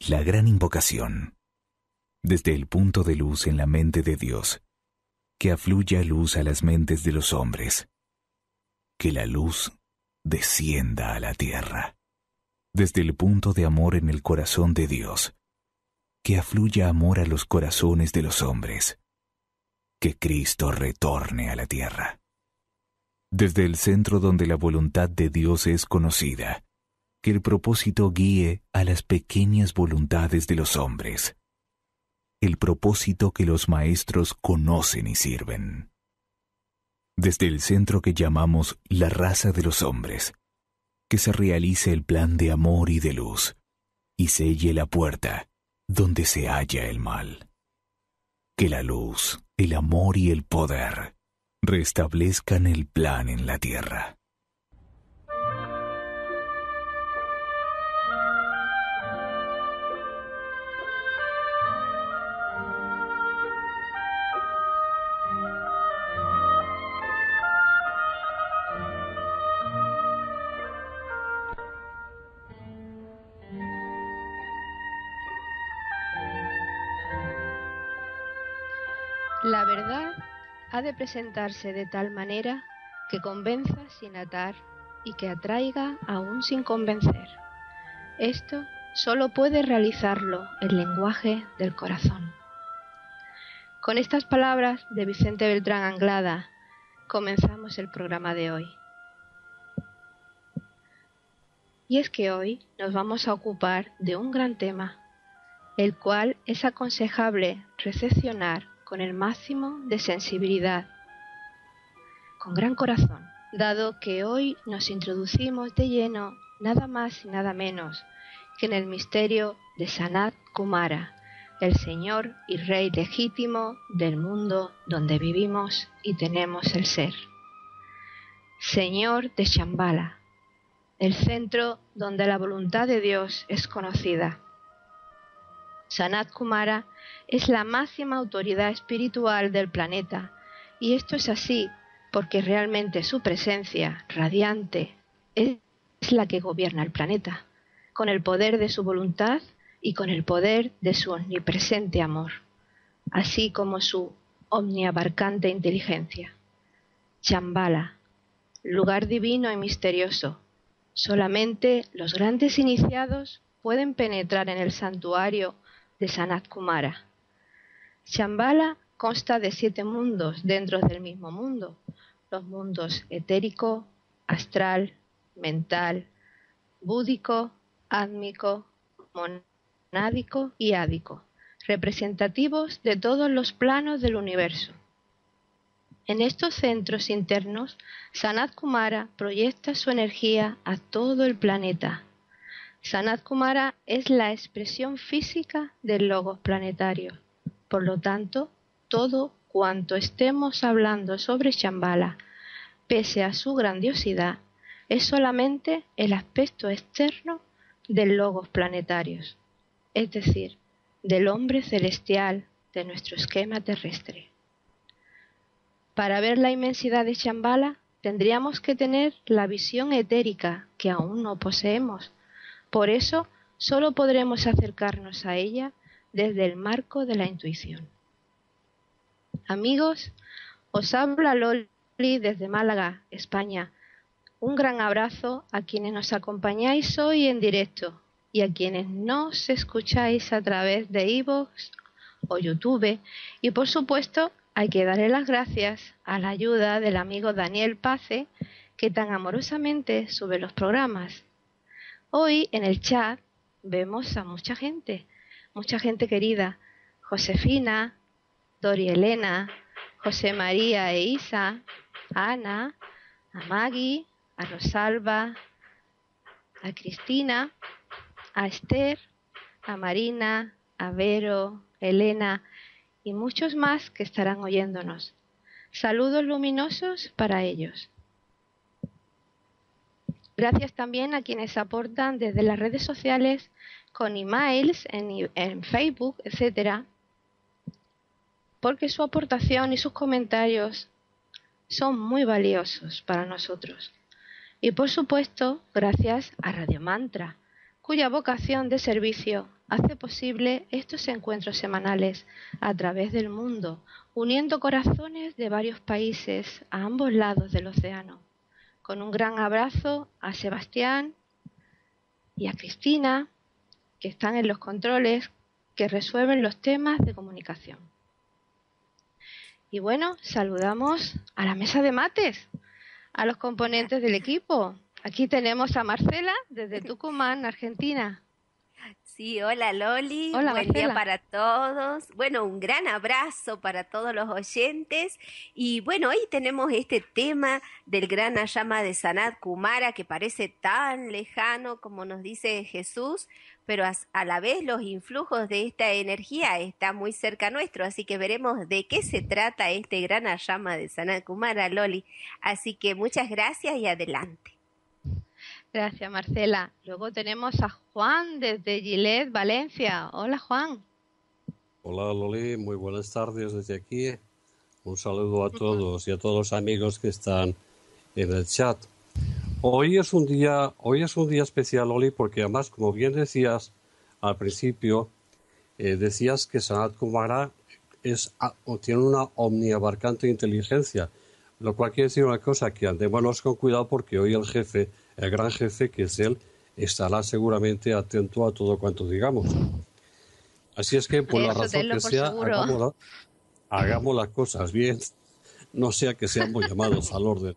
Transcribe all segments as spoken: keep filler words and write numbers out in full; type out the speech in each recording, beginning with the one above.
La gran invocación. Desde el punto de luz en la mente de Dios, que afluya luz a las mentes de los hombres. Que la luz descienda a la tierra. Desde el punto de amor en el corazón de Dios, que afluya amor a los corazones de los hombres. Que Cristo retorne a la tierra. Desde el centro donde la voluntad de Dios es conocida, que el propósito guíe a las pequeñas voluntades de los hombres. El propósito que los maestros conocen y sirven. Desde el centro que llamamos la raza de los hombres, que se realice el plan de amor y de luz, y selle la puerta donde se halla el mal. Que la luz, el amor y el poder restablezcan el plan en la tierra. La verdad ha de presentarse de tal manera que convenza sin atar y que atraiga aún sin convencer. Esto solo puede realizarlo el lenguaje del corazón. Con estas palabras de Vicente Beltrán Anglada comenzamos el programa de hoy. Y es que hoy nos vamos a ocupar de un gran tema, el cual es aconsejable recepcionar con el máximo de sensibilidad, con gran corazón, dado que hoy nos introducimos de lleno nada más y nada menos que en el misterio de Sanat Kumara, el Señor y Rey legítimo del mundo donde vivimos y tenemos el ser. Señor de Shambhala, el centro donde la voluntad de Dios es conocida. Sanat Kumara es la máxima autoridad espiritual del planeta, y esto es así porque realmente su presencia radiante es la que gobierna el planeta, con el poder de su voluntad y con el poder de su omnipresente amor, así como su omniabarcante inteligencia. Shambhala, lugar divino y misterioso. Solamente los grandes iniciados pueden penetrar en el santuario de Sanat Kumara. Shambhala consta de siete mundos dentro del mismo mundo, los mundos etérico, astral, mental, búdico, átmico, monádico y ádico, representativos de todos los planos del universo. En estos centros internos, Sanat Kumara proyecta su energía a todo el planeta. Sanat Kumara es la expresión física del logos planetario. Por lo tanto, todo cuanto estemos hablando sobre Shambhala, pese a su grandiosidad, es solamente el aspecto externo del logos planetarios, es decir, del hombre celestial de nuestro esquema terrestre. Para ver la inmensidad de Shambhala, tendríamos que tener la visión etérica que aún no poseemos. Por eso, solo podremos acercarnos a ella desde el marco de la intuición. Amigos, os habla Loli desde Málaga, España. Un gran abrazo a quienes nos acompañáis hoy en directo y a quienes nos escucháis a través de iVoox o YouTube. Y por supuesto, hay que darle las gracias a la ayuda del amigo Daniel Pace, que tan amorosamente sube los programas. Hoy en el chat vemos a mucha gente, mucha gente querida. Josefina, Dori Elena, José María e Isa, a Ana, a Maggie, a Rosalba, a Cristina, a Esther, a Marina, a Vero, Elena y muchos más que estarán oyéndonos. Saludos luminosos para ellos. Gracias también a quienes aportan desde las redes sociales con emails en, en Facebook, etcétera, porque su aportación y sus comentarios son muy valiosos para nosotros. Y por supuesto, gracias a Radio Mantra, cuya vocación de servicio hace posible estos encuentros semanales a través del mundo, uniendo corazones de varios países a ambos lados del océano. Con un gran abrazo a Sebastián y a Cristina, que están en los controles, que resuelven los temas de comunicación. Y bueno, saludamos a la mesa de mates, a los componentes del equipo. Aquí tenemos a Marcela desde Tucumán, Argentina. Sí, hola Loli, hola, buen Marcela. día para todos. Bueno, un gran abrazo para todos los oyentes. Y bueno, hoy tenemos este tema del gran llama de Sanat Kumara, que parece tan lejano como nos dice Jesús, pero a, a la vez los influjos de esta energía está muy cerca nuestro, así que veremos de qué se trata este gran llama de Sanat Kumara, Loli. Así que muchas gracias y adelante. Gracias, Marcela. Luego tenemos a Juan desde Gilet, Valencia. Hola, Juan. Hola, Loli. Muy buenas tardes desde aquí. Un saludo a todos y a todos los amigos que están en el chat. Hoy es un día, hoy es un día especial, Loli, porque además, como bien decías al principio, eh, decías que Sanat Kumara es, tiene una omniabarcante inteligencia, lo cual quiere decir una cosa, que andémonos con cuidado porque hoy el jefe, el gran jefe que es él, estará seguramente atento a todo cuanto digamos. Así es que, por la razón que sea, hagamos, la, hagamos las cosas bien, no sea que seamos llamados al orden.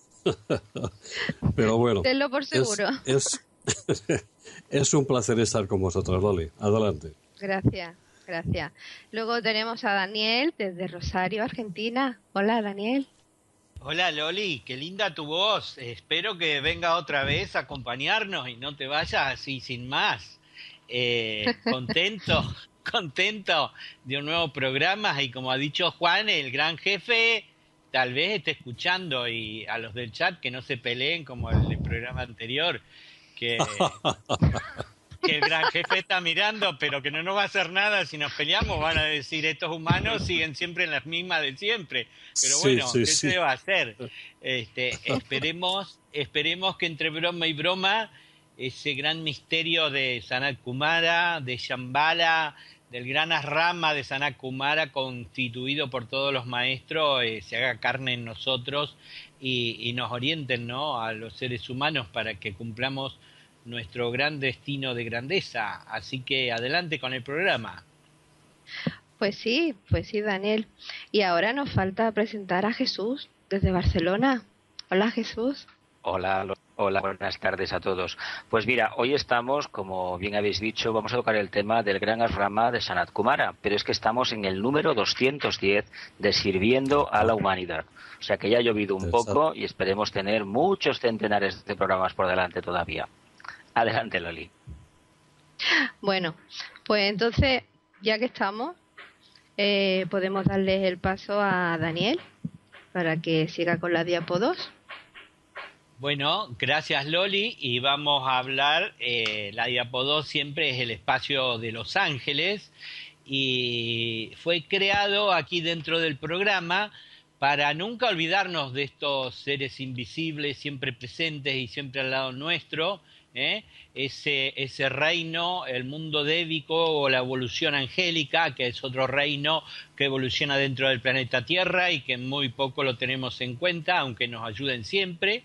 Pero bueno, tenlo por seguro. Es, es, es un placer estar con vosotros, Loli. Adelante. Gracias, gracias. Luego tenemos a Daniel desde Rosario, Argentina. Hola, Daniel. Hola Loli, qué linda tu voz. Espero que venga otra vez a acompañarnos y no te vayas así sin más. Eh, contento, contento de un nuevo programa y como ha dicho Juan, el gran jefe tal vez esté escuchando y a los del chat que no se peleen como el del programa anterior, que, que el gran jefe está mirando, pero que no nos va a hacer nada si nos peleamos. Van a decir, estos humanos siguen siempre en las mismas de siempre. Pero bueno, sí, sí, ¿qué sí. se va a hacer? Este, esperemos, esperemos que entre broma y broma ese gran misterio de Sanat Kumara, de Shambhala, del gran Rama de Sanat Kumara constituido por todos los maestros, eh, se haga carne en nosotros y, y nos orienten, ¿no?, a los seres humanos para que cumplamos nuestro gran destino de grandeza. Así que adelante con el programa. Pues sí, pues sí, Daniel. Y ahora nos falta presentar a Jesús desde Barcelona. Hola, Jesús. Hola, hola, buenas tardes a todos. Pues mira, hoy estamos, como bien habéis dicho, vamos a tocar el tema del gran Rama de Sanat Kumara, pero es que estamos en el número doscientos diez de Sirviendo a la Humanidad. O sea que ya ha llovido un poco y esperemos tener muchos centenares de programas por delante todavía. Adelante, Loli. Bueno, pues entonces, ya que estamos, eh, podemos darle el paso a Daniel para que siga con la diapo dos. Bueno, gracias Loli, y vamos a hablar, eh, la diapo dos siempre es el espacio de los ángeles y fue creado aquí dentro del programa para nunca olvidarnos de estos seres invisibles siempre presentes y siempre al lado nuestro, ¿eh? ese, ese reino, el mundo débico o la evolución angélica, que es otro reino que evoluciona dentro del planeta Tierra y que muy poco lo tenemos en cuenta, aunque nos ayuden siempre.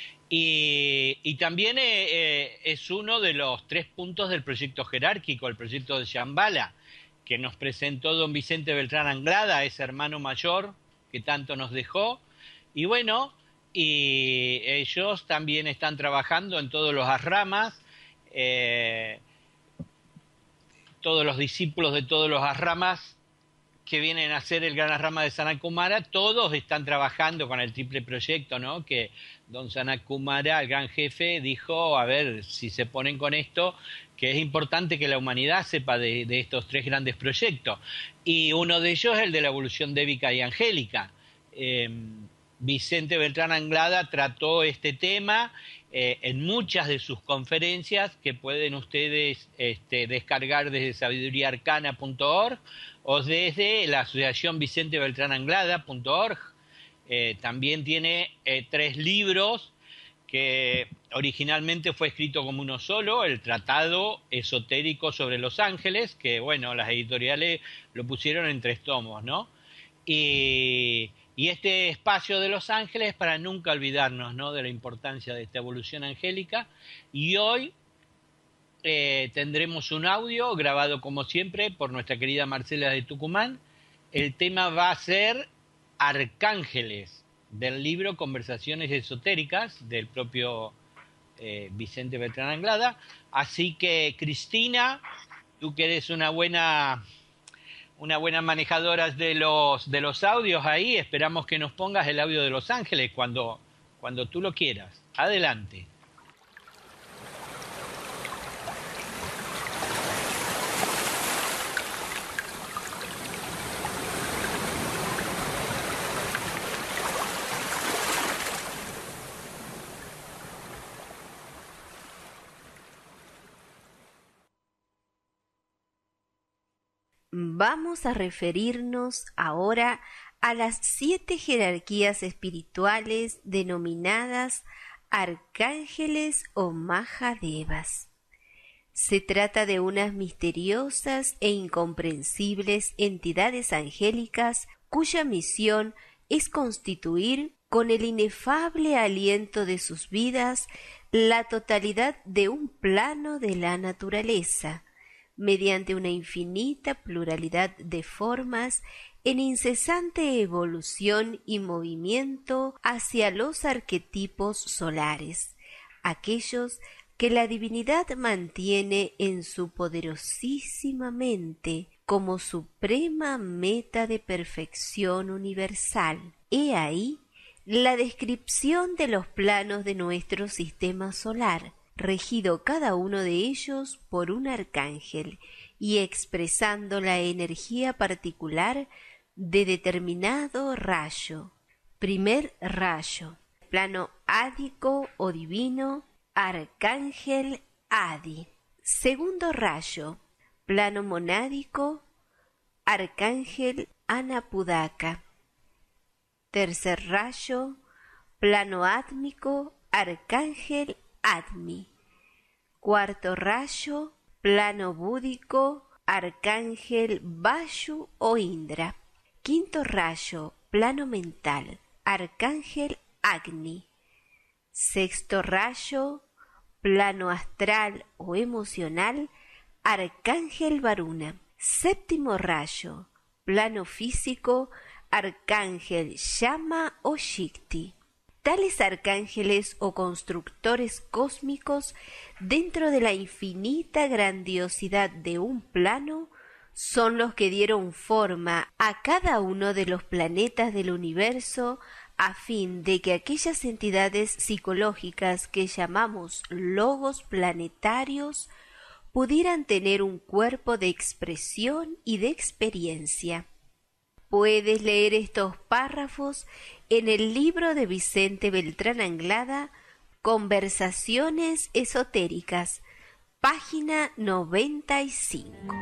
Y, y también eh, eh, es uno de los tres puntos del proyecto jerárquico, el proyecto de Shambhala, que nos presentó don Vicente Beltrán Anglada, ese hermano mayor que tanto nos dejó. Y bueno, y ellos también están trabajando en todos los ashramas, eh, todos los discípulos de todos los ashramas que vienen a hacer el gran ashrama de Sanat Kumara, todos están trabajando con el triple proyecto, ¿no? Que don Sanat Kumara, el gran jefe, dijo, a ver, si se ponen con esto, que es importante que la humanidad sepa de, de estos tres grandes proyectos. Y uno de ellos es el de la evolución débica y angélica. Eh, Vicente Beltrán Anglada trató este tema eh, en muchas de sus conferencias que pueden ustedes este, descargar desde sabiduría arcana punto org o desde la asociación vicente beltrán anglada punto org. Eh, también tiene eh, tres libros que originalmente fue escrito como uno solo, el Tratado Esotérico sobre los Ángeles, que bueno, las editoriales lo pusieron en tres tomos, ¿no? Y, y este espacio de los ángeles para nunca olvidarnos, ¿no?, de la importancia de esta evolución angélica. Y hoy eh, tendremos un audio grabado como siempre por nuestra querida Marcela de Tucumán. El tema va a ser Arcángeles, del libro Conversaciones Esotéricas, del propio eh, Vicente Beltrán Anglada. Así que, Cristina, tú que eres una buena, una buena manejadora de los, de los audios ahí, esperamos que nos pongas el audio de Los Ángeles cuando, cuando tú lo quieras. Adelante. Vamos a referirnos ahora a las siete jerarquías espirituales denominadas arcángeles o Mahadevas. Se trata de unas misteriosas e incomprensibles entidades angélicas cuya misión es constituir, con el inefable aliento de sus vidas, la totalidad de un plano de la naturaleza, mediante una infinita pluralidad de formas en incesante evolución y movimiento hacia los arquetipos solares, aquellos que la divinidad mantiene en su poderosísima mente como suprema meta de perfección universal. He ahí la descripción de los planos de nuestro sistema solar, regido cada uno de ellos por un arcángel y expresando la energía particular de determinado rayo. Primer rayo, plano ádico o divino, arcángel Adi. Segundo rayo, plano monádico, arcángel Anapudaka. Tercer rayo, plano átmico, arcángel Admi. Cuarto rayo, plano búdico, arcángel Vayu o Indra. Quinto rayo, plano mental, arcángel Agni. Sexto rayo, plano astral o emocional, arcángel Varuna. Séptimo rayo, plano físico, arcángel Shama o Shikti. Tales arcángeles o constructores cósmicos, dentro de la infinita grandiosidad de un plano, son los que dieron forma a cada uno de los planetas del universo, a fin de que aquellas entidades psicológicas que llamamos logos planetarios pudieran tener un cuerpo de expresión y de experiencia. Puedes leer estos párrafos en el libro de Vicente Beltrán Anglada, Conversaciones Esotéricas, página noventa y cinco.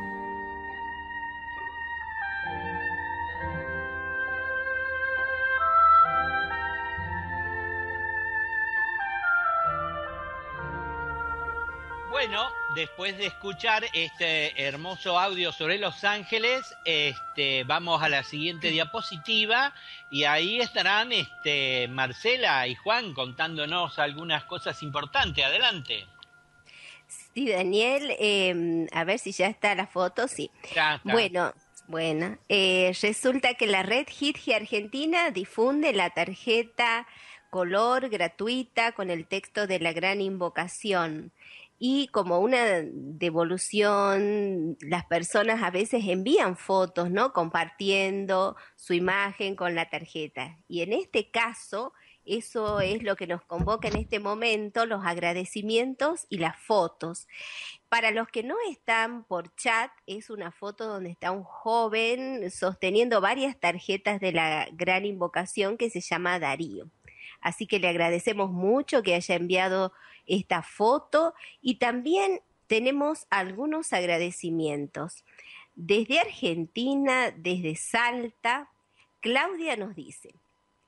Bueno, después de escuchar este hermoso audio sobre Los Ángeles, este, vamos a la siguiente diapositiva y ahí estarán este, Marcela y Juan contándonos algunas cosas importantes. Adelante. Sí, Daniel, eh, a ver si ya está la foto, sí. Ya está. Bueno, bueno eh, resulta que la red Hitji Argentina difunde la tarjeta color gratuita con el texto de la gran invocación. Y como una devolución, las personas a veces envían fotos, ¿no?, compartiendo su imagen con la tarjeta. Y en este caso, eso es lo que nos convoca en este momento, los agradecimientos y las fotos. Para los que no están por chat, es una foto donde está un joven sosteniendo varias tarjetas de la gran invocación que se llama Darío. Así que le agradecemos mucho que haya enviado esta foto y también tenemos algunos agradecimientos. Desde Argentina, desde Salta, Claudia nos dice: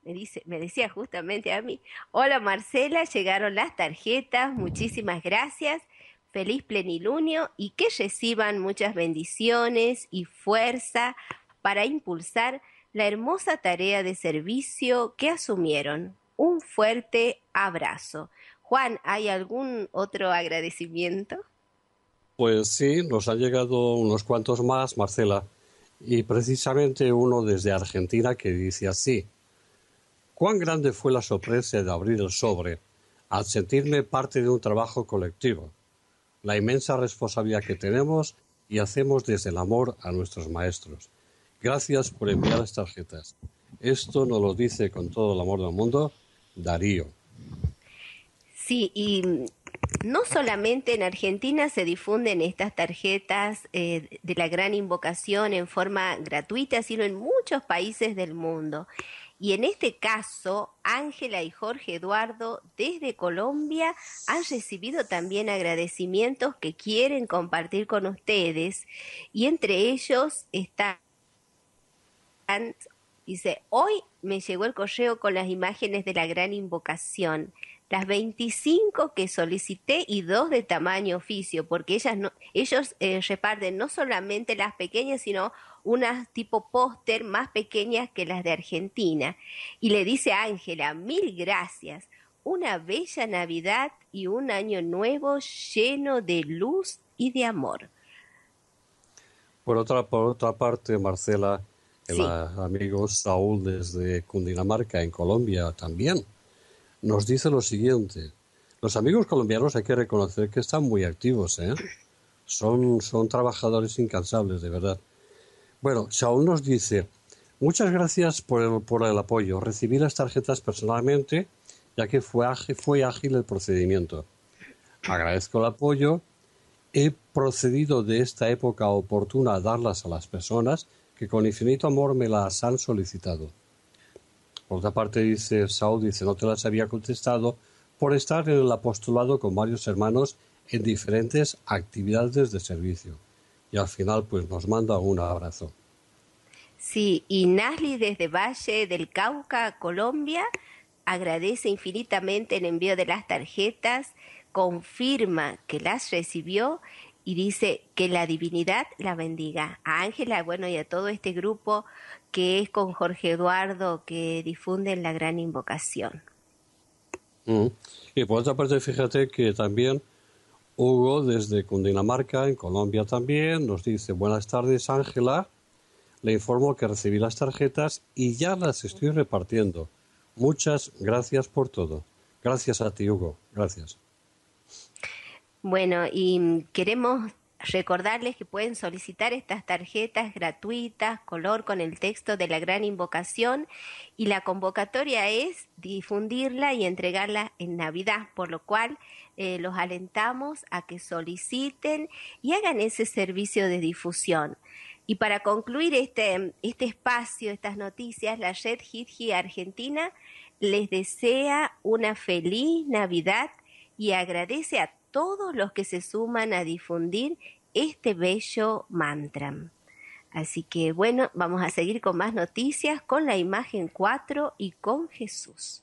me dice, me decía justamente a mí, hola Marcela, llegaron las tarjetas, muchísimas gracias, feliz plenilunio y que reciban muchas bendiciones y fuerza para impulsar la hermosa tarea de servicio que asumieron. Un fuerte abrazo. Juan, ¿hay algún otro agradecimiento? Pues sí, nos han llegado unos cuantos más, Marcela, y precisamente uno desde Argentina que dice así: cuán grande fue la sorpresa de abrir el sobre al sentirme parte de un trabajo colectivo, la inmensa responsabilidad que tenemos y hacemos desde el amor a nuestros maestros. Gracias por enviar las tarjetas. Esto nos lo dice con todo el amor del mundo Darío. Sí, y no solamente en Argentina se difunden estas tarjetas eh, de la gran invocación en forma gratuita, sino en muchos países del mundo. Y en este caso, Ángela y Jorge Eduardo desde Colombia han recibido también agradecimientos que quieren compartir con ustedes. Y entre ellos están, dice, hoy me llegó el correo con las imágenes de la gran invocación. Las veinticinco que solicité y dos de tamaño oficio, porque ellas no, ellos eh, reparten no solamente las pequeñas, sino unas tipo póster más pequeñas que las de Argentina. Y le dice a Ángela, mil gracias, una bella Navidad y un año nuevo lleno de luz y de amor. Por otra, por otra parte, Marcela, el Sí. amigo Saúl desde Cundinamarca, en Colombia, también nos dice lo siguiente: los amigos colombianos hay que reconocer que están muy activos, ¿eh? Son, son trabajadores incansables, de verdad. Bueno, Saúl nos dice: muchas gracias por el, por el apoyo. Recibí las tarjetas personalmente, ya que fue ágil, fue ágil el procedimiento. Agradezco el apoyo. He procedido de esta época oportuna a darlas a las personas que con infinito amor me las han solicitado. Por otra parte, dice Saúl, dice, no te las había contestado por estar en el apostolado con varios hermanos en diferentes actividades de servicio. Y al final, pues nos manda un abrazo. Sí, y Nasli desde Valle del Cauca, Colombia, agradece infinitamente el envío de las tarjetas, confirma que las recibió y dice que la divinidad la bendiga. A Ángela, bueno, y a todo este grupo que es con Jorge Eduardo, que difunden la gran invocación. Mm. Y por otra parte, fíjate que también Hugo desde Cundinamarca, en Colombia también, nos dice: buenas tardes, Ángela. Le informo que recibí las tarjetas y ya las estoy repartiendo. Muchas gracias por todo. Gracias a ti, Hugo. Gracias. Bueno, y queremos recordarles que pueden solicitar estas tarjetas gratuitas, color con el texto de la gran invocación, y la convocatoria es difundirla y entregarla en Navidad, por lo cual eh, los alentamos a que soliciten y hagan ese servicio de difusión. Y para concluir este, este espacio, estas noticias, la Red Hitji Argentina les desea una feliz Navidad y agradece a todos los que se suman a difundir este bello mantra. Así que bueno, vamos a seguir con más noticias, con la imagen cuatro y con Jesús.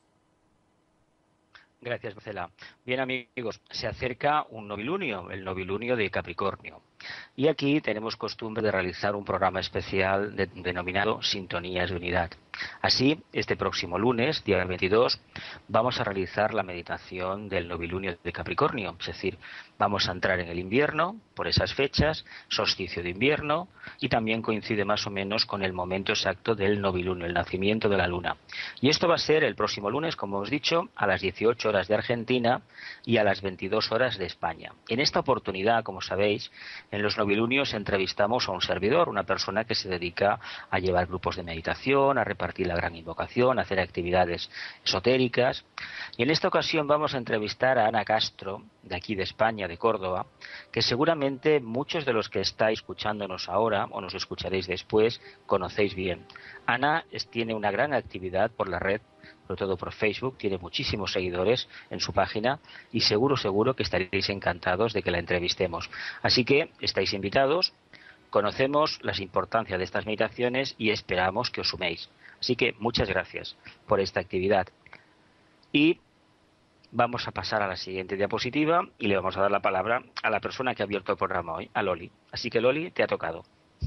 Gracias, Marcela. Bien, amigos, se acerca un novilunio, el novilunio de Capricornio. Y aquí tenemos costumbre de realizar un programa especial de, denominado Sintonías de Unidad. Así, este próximo lunes, día veintidós, vamos a realizar la meditación del novilunio de Capricornio. Es decir, vamos a entrar en el invierno, por esas fechas, solsticio de invierno, y también coincide más o menos con el momento exacto del novilunio, el nacimiento de la luna. Y esto va a ser el próximo lunes, como hemos dicho, a las dieciocho horas de Argentina y a las veintidós horas de España. En esta oportunidad, como sabéis, en los novilunios entrevistamos a un servidor, una persona que se dedica a llevar grupos de meditación, a repartir la gran invocación, a hacer actividades esotéricas. Y en esta ocasión vamos a entrevistar a Ana Castro, de aquí de España, de Córdoba, que seguramente muchos de los que estáis escuchándonos ahora o nos escucharéis después conocéis bien. Ana es, tiene una gran actividad por la red, sobre todo por Facebook, tiene muchísimos seguidores en su página y seguro, seguro que estaréis encantados de que la entrevistemos. Así que estáis invitados Conocemos las importancias de estas meditaciones y esperamos que os suméis. Así que muchas gracias por esta actividad. Y vamos a pasar a la siguiente diapositiva y le vamos a dar la palabra a la persona que ha abierto el programa hoy, a Loli. Así que Loli, te ha tocado.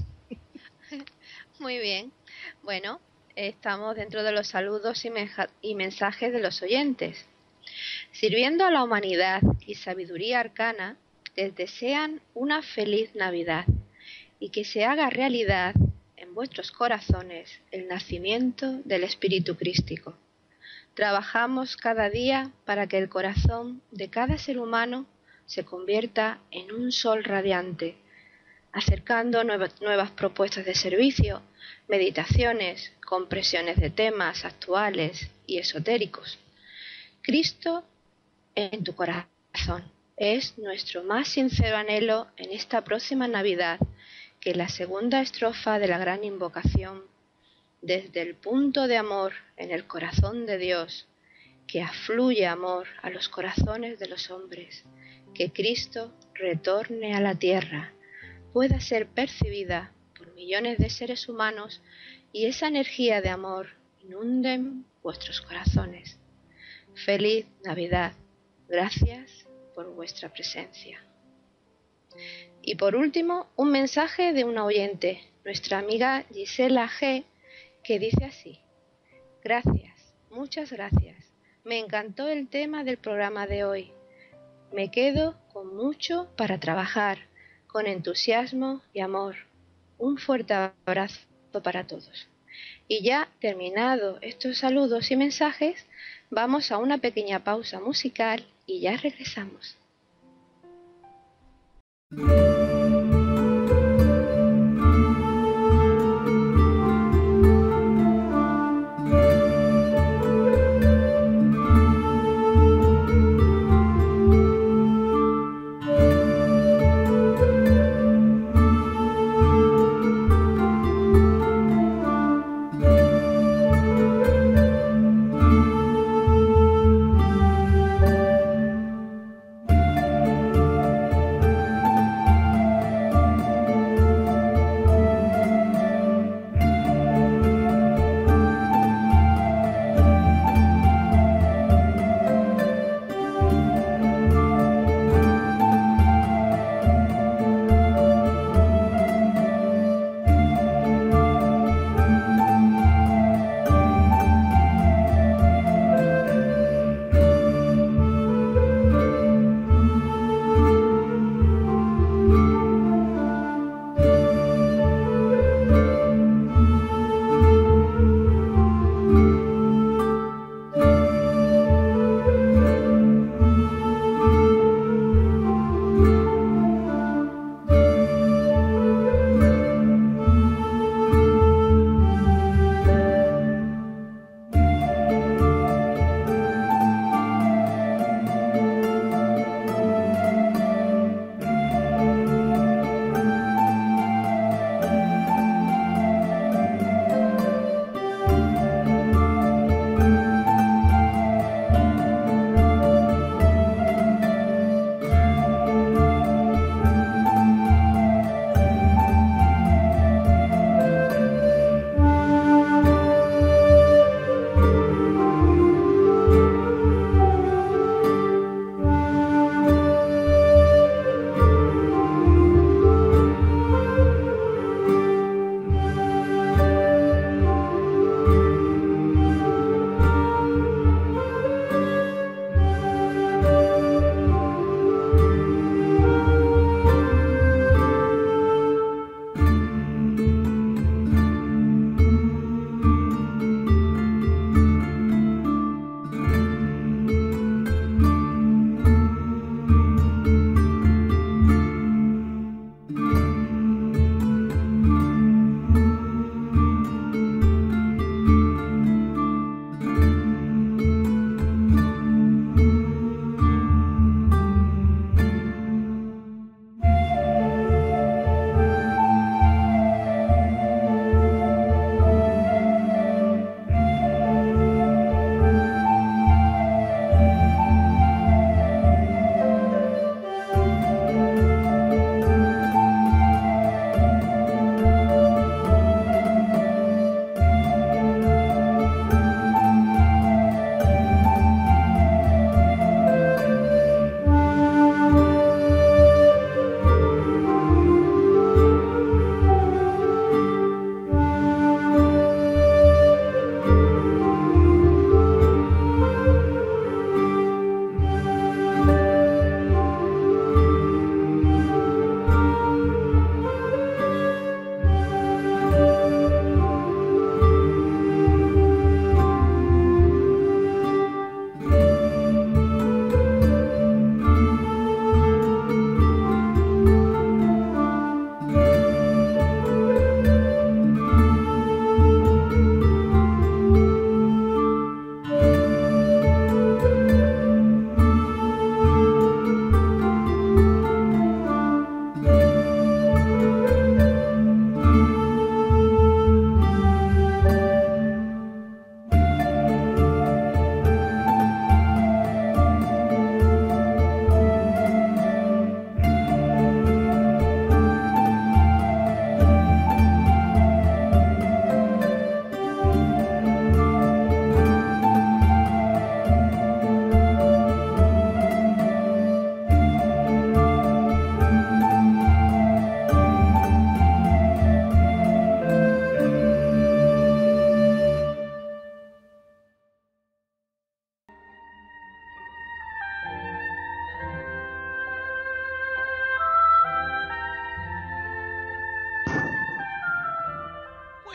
Muy bien. Bueno, estamos dentro de los saludos y, y mensajes de los oyentes. Sirviendo a la humanidad y sabiduría arcana, les desean una feliz Navidad y que se haga realidad en vuestros corazones el nacimiento del Espíritu Crístico. Trabajamos cada día para que el corazón de cada ser humano se convierta en un sol radiante, acercando nuevas, nuevas propuestas de servicio, meditaciones, compresiones de temas actuales y esotéricos. Cristo en tu corazón es nuestro más sincero anhelo en esta próxima Navidad, que la segunda estrofa de la gran invocación, desde el punto de amor en el corazón de Dios, que afluye amor a los corazones de los hombres, que Cristo retorne a la tierra, pueda ser percibida por millones de seres humanos y esa energía de amor inunden vuestros corazones. Feliz Navidad. Gracias por vuestra presencia. Y por último, un mensaje de una oyente, nuestra amiga Gisela G., que dice así: gracias, muchas gracias. Me encantó el tema del programa de hoy. Me quedo con mucho para trabajar, con entusiasmo y amor. Un fuerte abrazo para todos. Y ya terminado estos saludos y mensajes, vamos a una pequeña pausa musical y ya regresamos.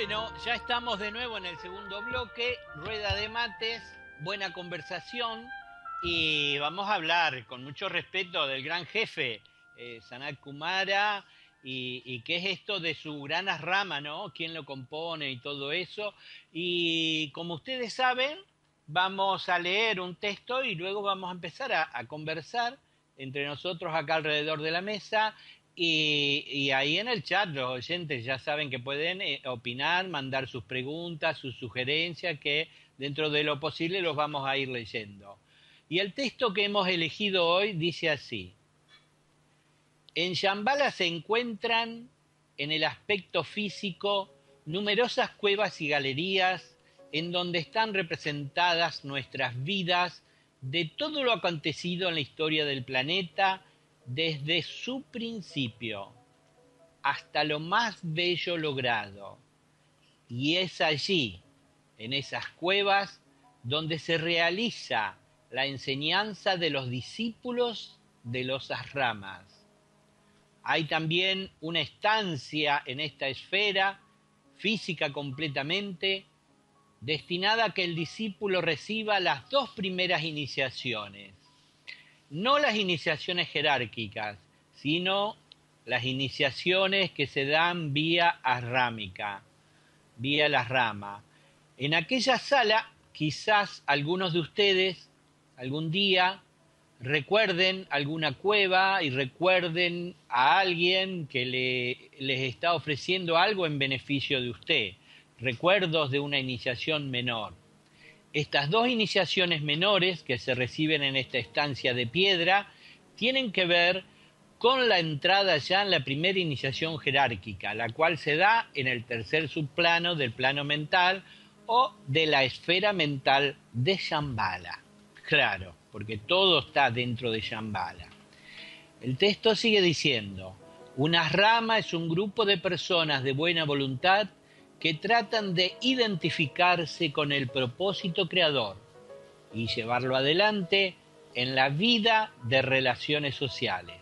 Bueno, ya estamos de nuevo en el segundo bloque, rueda de mates, buena conversación, y vamos a hablar con mucho respeto del gran jefe, eh, Sanat Kumara, y, y qué es esto de su gran rama, ¿no? ¿Quién lo compone y todo eso? Y como ustedes saben, vamos a leer un texto y luego vamos a empezar a, a conversar entre nosotros acá alrededor de la mesa. Y, y ahí en el chat los oyentes ya saben que pueden eh, opinar, mandar sus preguntas, sus sugerencias, que dentro de lo posible los vamos a ir leyendo. Y el texto que hemos elegido hoy dice así: en Shambhala se encuentran en el aspecto físico numerosas cuevas y galerías en donde están representadas nuestras vidas de todo lo acontecido en la historia del planeta, desde su principio hasta lo más bello logrado. Y es allí, en esas cuevas, donde se realiza la enseñanza de los discípulos de los ashramas. Hay también una estancia en esta esfera, física completamente, destinada a que el discípulo reciba las dos primeras iniciaciones. No las iniciaciones jerárquicas, sino las iniciaciones que se dan vía ashrámica, vía la rama. En aquella sala, quizás algunos de ustedes algún día recuerden alguna cueva y recuerden a alguien que le, les está ofreciendo algo en beneficio de usted, recuerdos de una iniciación menor. Estas dos iniciaciones menores que se reciben en esta estancia de piedra tienen que ver con la entrada ya en la primera iniciación jerárquica, la cual se da en el tercer subplano del plano mental o de la esfera mental de Shambhala. Claro, porque todo está dentro de Shambhala. El texto sigue diciendo: una rama es un grupo de personas de buena voluntad que tratan de identificarse con el propósito creador y llevarlo adelante en la vida de relaciones sociales.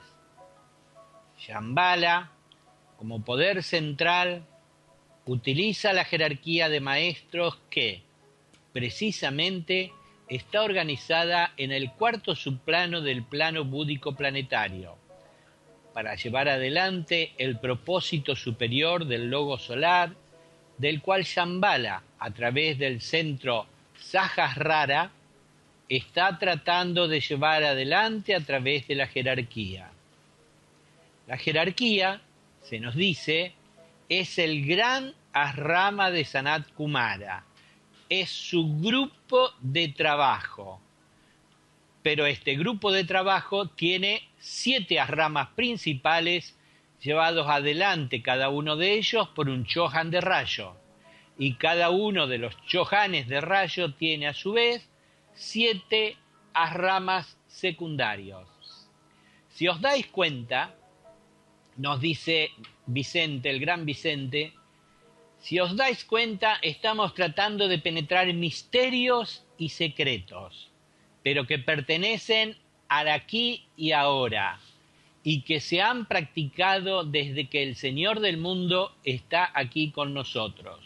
Shambhala, como poder central, utiliza la jerarquía de maestros que, precisamente, está organizada en el cuarto subplano del plano búdico planetario, para llevar adelante el propósito superior del logo solar, del cual Shambhala, a través del centro Sahasrara, está tratando de llevar adelante a través de la jerarquía. La jerarquía, se nos dice, es el gran ashrama de Sanat Kumara, es su grupo de trabajo. Pero este grupo de trabajo tiene siete ashramas principales llevados adelante cada uno de ellos por un chohan de rayo, y cada uno de los chohanes de rayo tiene a su vez siete ashramas secundarios. Si os dais cuenta, nos dice Vicente, el gran Vicente, si os dais cuenta, estamos tratando de penetrar misterios y secretos, pero que pertenecen al aquí y ahora, y que se han practicado desde que el Señor del mundo está aquí con nosotros.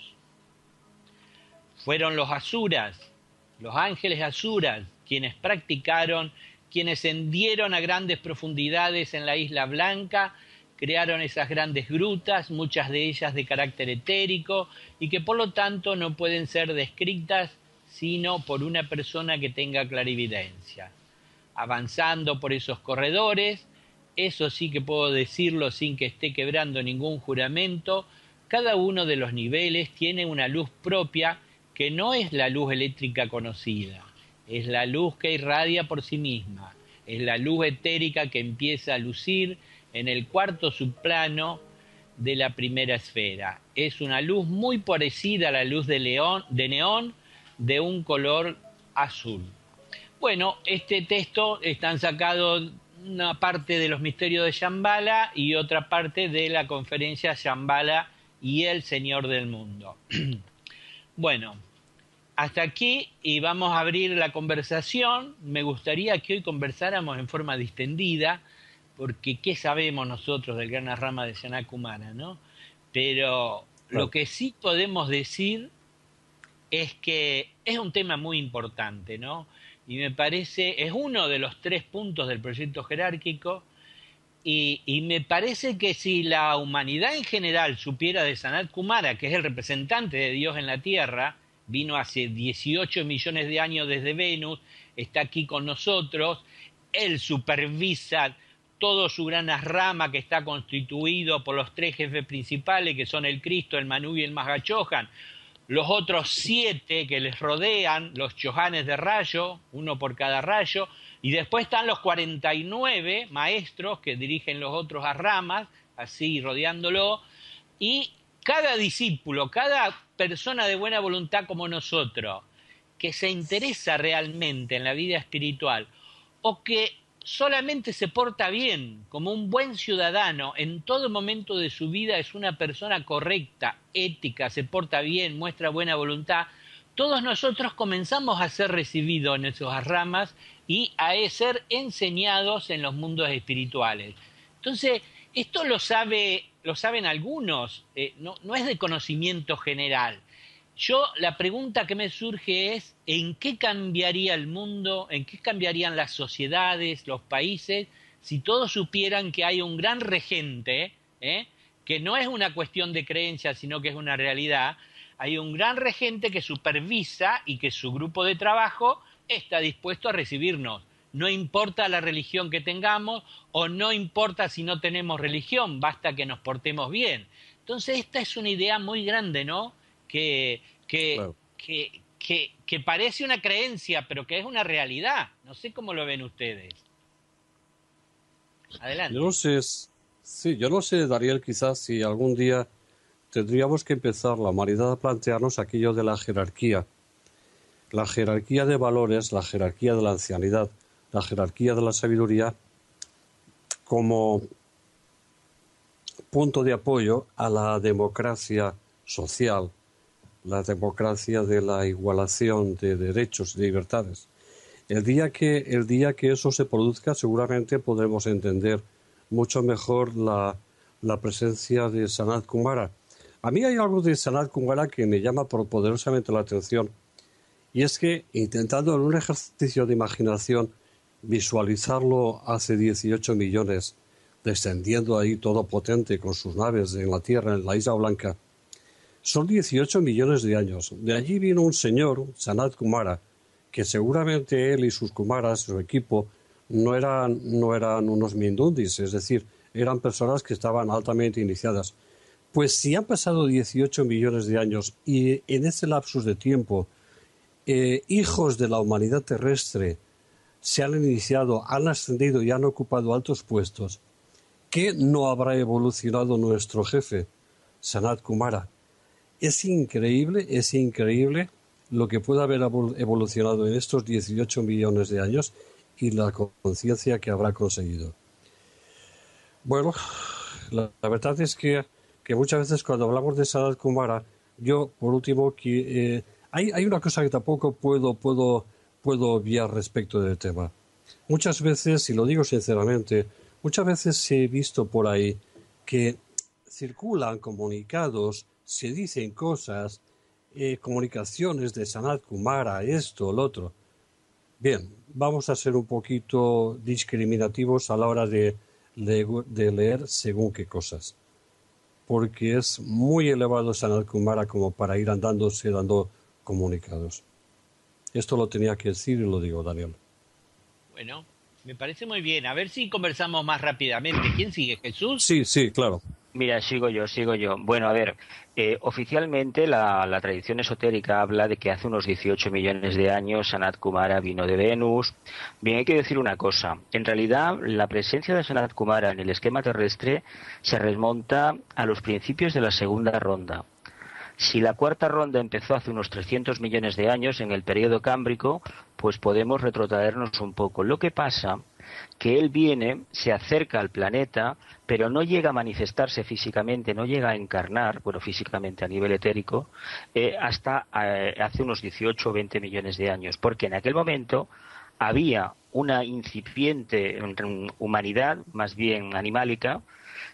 Fueron los asuras, los ángeles asuras, quienes practicaron, quienes ascendieron a grandes profundidades en la Isla Blanca, crearon esas grandes grutas, muchas de ellas de carácter etérico, y que por lo tanto no pueden ser descritas sino por una persona que tenga clarividencia. Avanzando por esos corredores, eso sí que puedo decirlo sin que esté quebrando ningún juramento, cada uno de los niveles tiene una luz propia que no es la luz eléctrica conocida, es la luz que irradia por sí misma, es la luz etérica que empieza a lucir en el cuarto subplano de la primera esfera. Es una luz muy parecida a la luz de, león, de neón de un color azul. Bueno, este texto están sacados una parte de los misterios de Shambhala y otra parte de la conferencia Shambhala y el Señor del Mundo. Bueno, hasta aquí y vamos a abrir la conversación. Me gustaría que hoy conversáramos en forma distendida, porque ¿qué sabemos nosotros del gran rama de Sanat Kumara, no? Pero Lo que sí podemos decir es que es un tema muy importante, ¿no? Y me parece, es uno de los tres puntos del proyecto jerárquico, y, y me parece que si la humanidad en general supiera de Sanat Kumara, que es el representante de Dios en la Tierra, vino hace dieciocho millones de años desde Venus, está aquí con nosotros, él supervisa todo su gran rama que está constituido por los tres jefes principales, que son el Cristo, el Manú y el Mahachohan, los otros siete que les rodean, los chohanes de rayo, uno por cada rayo, y después están los cuarenta y nueve maestros que dirigen los otros a ramas, así rodeándolo, y cada discípulo, cada persona de buena voluntad como nosotros, que se interesa realmente en la vida espiritual, o que solamente se porta bien, como un buen ciudadano, en todo momento de su vida es una persona correcta, ética, se porta bien, muestra buena voluntad, todos nosotros comenzamos a ser recibidos en esas ramas y a ser enseñados en los mundos espirituales. Entonces, esto lo sabe, lo saben algunos, eh, no, no es de conocimiento general. Yo, la pregunta que me surge es, ¿en qué cambiaría el mundo, en qué cambiarían las sociedades, los países, si todos supieran que hay un gran regente, ¿eh? que no es una cuestión de creencia, sino que es una realidad? Hay un gran regente que supervisa y que su grupo de trabajo está dispuesto a recibirnos. No importa la religión que tengamos o no importa si no tenemos religión, basta que nos portemos bien. Entonces esta es una idea muy grande, ¿no? Que, que, claro. que, que, que parece una creencia, pero que es una realidad. No sé cómo lo ven ustedes. Adelante. Yo no sé, sí, yo no sé, Daniel, quizás si algún día tendríamos que empezar la humanidad a plantearnos aquello de la jerarquía. La jerarquía de valores, la jerarquía de la ancianidad, la jerarquía de la sabiduría como punto de apoyo a la democracia social, la democracia de la igualación de derechos y libertades. El día que, el día que eso se produzca, seguramente podremos entender mucho mejor la, la presencia de Sanat Kumara. A mí hay algo de Sanat Kumara que me llama poderosamente la atención, y es que, intentando en un ejercicio de imaginación visualizarlo hace dieciocho millones, descendiendo ahí todo potente con sus naves en la Tierra, en la Isla Blanca, son dieciocho millones de años. De allí vino un señor, Sanat Kumara, que seguramente él y sus Kumaras, su equipo, no eran, no eran unos mindundis, es decir, eran personas que estaban altamente iniciadas. Pues si han pasado dieciocho millones de años y en ese lapsus de tiempo eh, hijos de la humanidad terrestre se han iniciado, han ascendido y han ocupado altos puestos, ¿qué no habrá evolucionado nuestro jefe, Sanat Kumara? Es increíble, es increíble lo que puede haber evolucionado en estos dieciocho millones de años y la conciencia que habrá conseguido. Bueno, la, la verdad es que, que muchas veces cuando hablamos de Sanat Kumara, yo, por último, que, eh, hay, hay una cosa que tampoco puedo, puedo, puedo obviar respecto del tema. Muchas veces, y lo digo sinceramente, muchas veces he visto por ahí que circulan comunicados, se dicen cosas, eh, comunicaciones de Sanat Kumara, esto, lo otro. Bien, vamos a ser un poquito discriminativos a la hora de, de, de leer según qué cosas. Porque es muy elevado Sanat Kumara como para ir andándose dando comunicados. Esto lo tenía que decir y lo digo, Daniel. Bueno, me parece muy bien. A ver si conversamos más rápidamente. ¿Quién sigue, Jesús? Sí, sí, claro. Mira, sigo yo, sigo yo. Bueno, a ver, eh, oficialmente la, la tradición esotérica habla de que hace unos dieciocho millones de años Sanat Kumara vino de Venus. Bien, hay que decir una cosa. En realidad, la presencia de Sanat Kumara en el esquema terrestre se remonta a los principios de la segunda ronda. Si la cuarta ronda empezó hace unos trescientos millones de años, en el periodo cámbrico, pues podemos retrotraernos un poco. Lo que pasa que él viene, se acerca al planeta, pero no llega a manifestarse físicamente, no llega a encarnar, bueno, físicamente a nivel etérico, eh, hasta eh, hace unos dieciocho o veinte millones de años, porque en aquel momento había una incipiente humanidad, más bien animálica,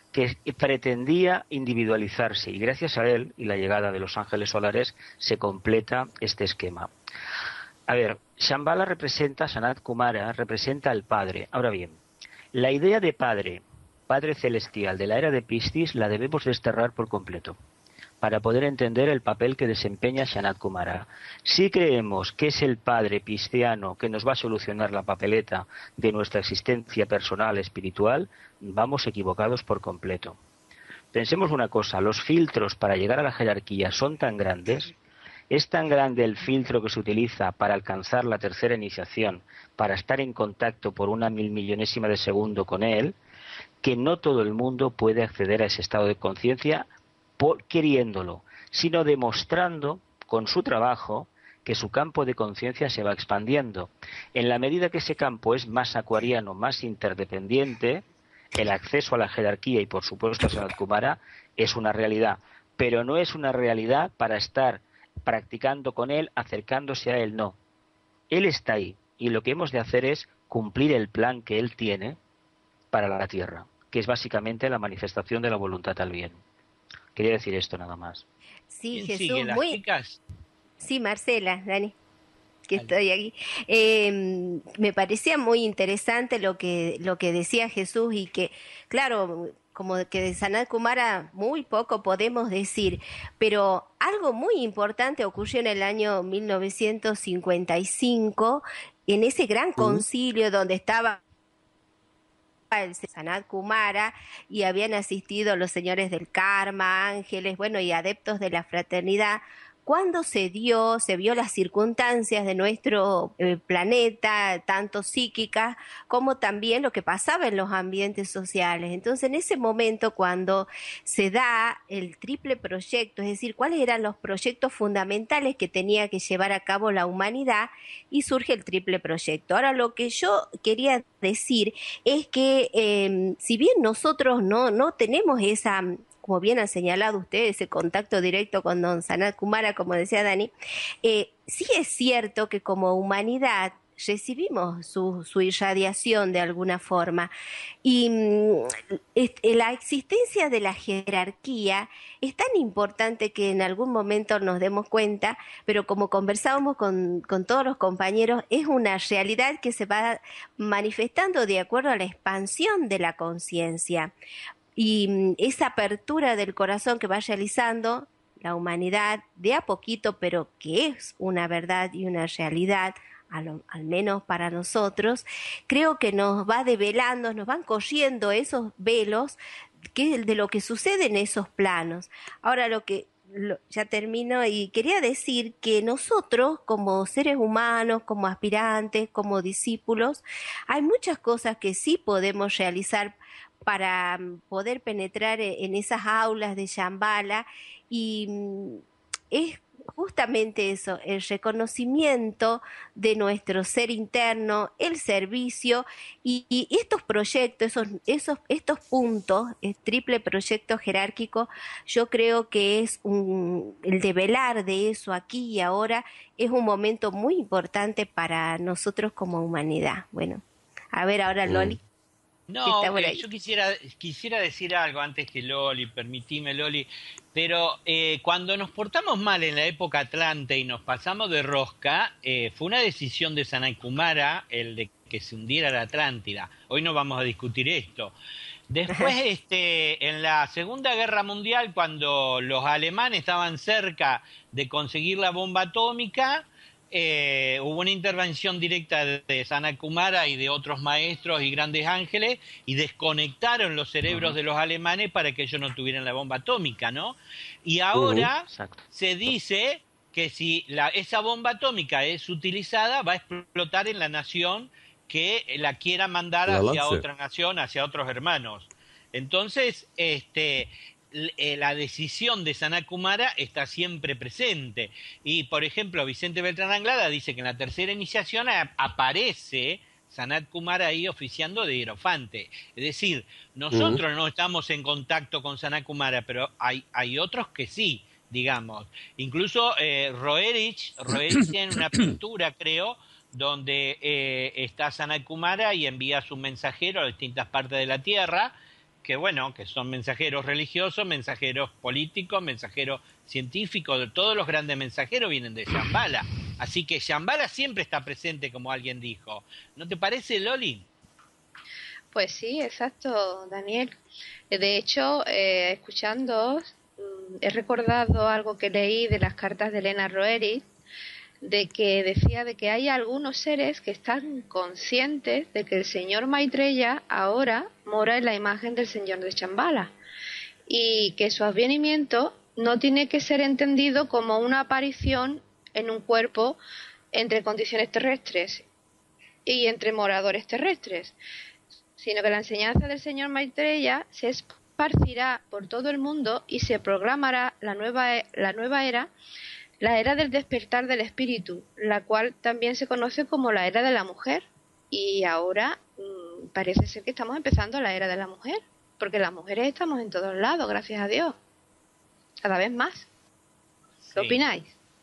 que pretendía individualizarse, y gracias a él y la llegada de los ángeles solares se completa este esquema. A ver, Shambhala representa, Sanat Kumara representa al Padre. Ahora bien, la idea de Padre, Padre celestial de la era de Piscis, la debemos desterrar por completo para poder entender el papel que desempeña Sanat Kumara. Si creemos que es el Padre pisciano que nos va a solucionar la papeleta de nuestra existencia personal, espiritual, vamos equivocados por completo. Pensemos una cosa, los filtros para llegar a la jerarquía son tan grandes, es tan grande el filtro que se utiliza para alcanzar la tercera iniciación, para estar en contacto por una mil millonésima de segundo con él, que no todo el mundo puede acceder a ese estado de conciencia por queriéndolo, sino demostrando con su trabajo que su campo de conciencia se va expandiendo. En la medida que ese campo es más acuariano, más interdependiente, el acceso a la jerarquía y por supuesto a Sanat Kumara es una realidad, pero no es una realidad para estar practicando con él, acercándose a él, no. Él está ahí y lo que hemos de hacer es cumplir el plan que él tiene para la Tierra, que es básicamente la manifestación de la voluntad al bien. Quería decir esto nada más. Sí, ¿Quién Jesús, sigue, las muy... chicas? Sí, Marcela, Dani, que Dale. estoy aquí. Eh, me parecía muy interesante lo que lo que decía Jesús y que, claro, como que de Sanat Kumara muy poco podemos decir, pero algo muy importante ocurrió en el año mil novecientos cincuenta y cinco, en ese gran concilio donde estaba el Sanat Kumara y habían asistido los señores del karma, ángeles, bueno, y adeptos de la fraternidad. Cuando se dio, se vio las circunstancias de nuestro eh, planeta, tanto psíquicas como también lo que pasaba en los ambientes sociales. Entonces, en ese momento, cuando se da el triple proyecto, es decir, cuáles eran los proyectos fundamentales que tenía que llevar a cabo la humanidad, y surge el triple proyecto. Ahora, lo que yo quería decir es que eh, si bien nosotros no, no tenemos esa, como bien han señalado ustedes, ese contacto directo con don Sanat Kumara, como decía Dani, eh, sí es cierto que como humanidad recibimos su, su irradiación de alguna forma. Y mm, es, la existencia de la jerarquía es tan importante que en algún momento nos demos cuenta, pero como conversábamos con, con todos los compañeros, es una realidad que se va manifestando de acuerdo a la expansión de la conciencia. Y esa apertura del corazón que va realizando la humanidad de a poquito, pero que es una verdad y una realidad, al, al menos para nosotros, creo que nos va develando, nos van corriendo esos velos que, de lo que sucede en esos planos. Ahora lo que Lo, ya termino y quería decir que nosotros como seres humanos, como aspirantes, como discípulos, hay muchas cosas que sí podemos realizar para poder penetrar en esas aulas de Shambhala, y es justamente eso, el reconocimiento de nuestro ser interno, el servicio y, y estos proyectos, esos, esos, estos puntos, el triple proyecto jerárquico, yo creo que es un, el develar de eso aquí y ahora es un momento muy importante para nosotros como humanidad. Bueno, a ver ahora Loli. Mm. No, eh, yo quisiera quisiera decir algo antes que Loli, permitime Loli, pero eh, cuando nos portamos mal en la época Atlante y nos pasamos de rosca, eh, fue una decisión de Sanat Kumara el de que se hundiera la Atlántida. Hoy no vamos a discutir esto. Después, este, en la Segunda Guerra Mundial, cuando los alemanes estaban cerca de conseguir la bomba atómica, Eh, hubo una intervención directa de, de Sanat Kumara y de otros maestros y grandes ángeles y desconectaron los cerebros uh-huh. de los alemanes para que ellos no tuvieran la bomba atómica, ¿no? Y ahora uh-huh. se dice que si la, esa bomba atómica es utilizada va a explotar en la nación que la quiera mandar hacia otra nación, hacia otros hermanos. Entonces, este... la decisión de Sanat Kumara está siempre presente. Y, por ejemplo, Vicente Beltrán Anglada dice que en la tercera iniciación aparece Sanat Kumara ahí oficiando de hierofante. Es decir, nosotros uh-huh. no estamos en contacto con Sanat Kumara, pero hay, hay otros que sí, digamos. Incluso eh, Roerich, Roerich tiene una pintura, creo, donde eh, está Sanat Kumara y envía a su mensajero a distintas partes de la Tierra. que bueno, que son mensajeros religiosos, mensajeros políticos, mensajeros científicos, todos los grandes mensajeros vienen de Shambhala. Así que Shambhala siempre está presente, como alguien dijo. ¿No te parece, Loli? Pues sí, exacto, Daniel. De hecho, eh, escuchando, he recordado algo que leí de las cartas de Elena Roerich, de que decía de que hay algunos seres que están conscientes de que el señor Maitreya ahora mora en la imagen del señor de Shambhala y que su advenimiento no tiene que ser entendido como una aparición en un cuerpo entre condiciones terrestres y entre moradores terrestres, sino que la enseñanza del señor Maitreya se esparcirá por todo el mundo y se proclamará la nueva, la nueva era, la era del despertar del espíritu, la cual también se conoce como la era de la mujer. Y ahora mmm, parece ser que estamos empezando la era de la mujer, porque las mujeres estamos en todos lados, gracias a Dios, cada vez más. ¿Qué Sí. opináis?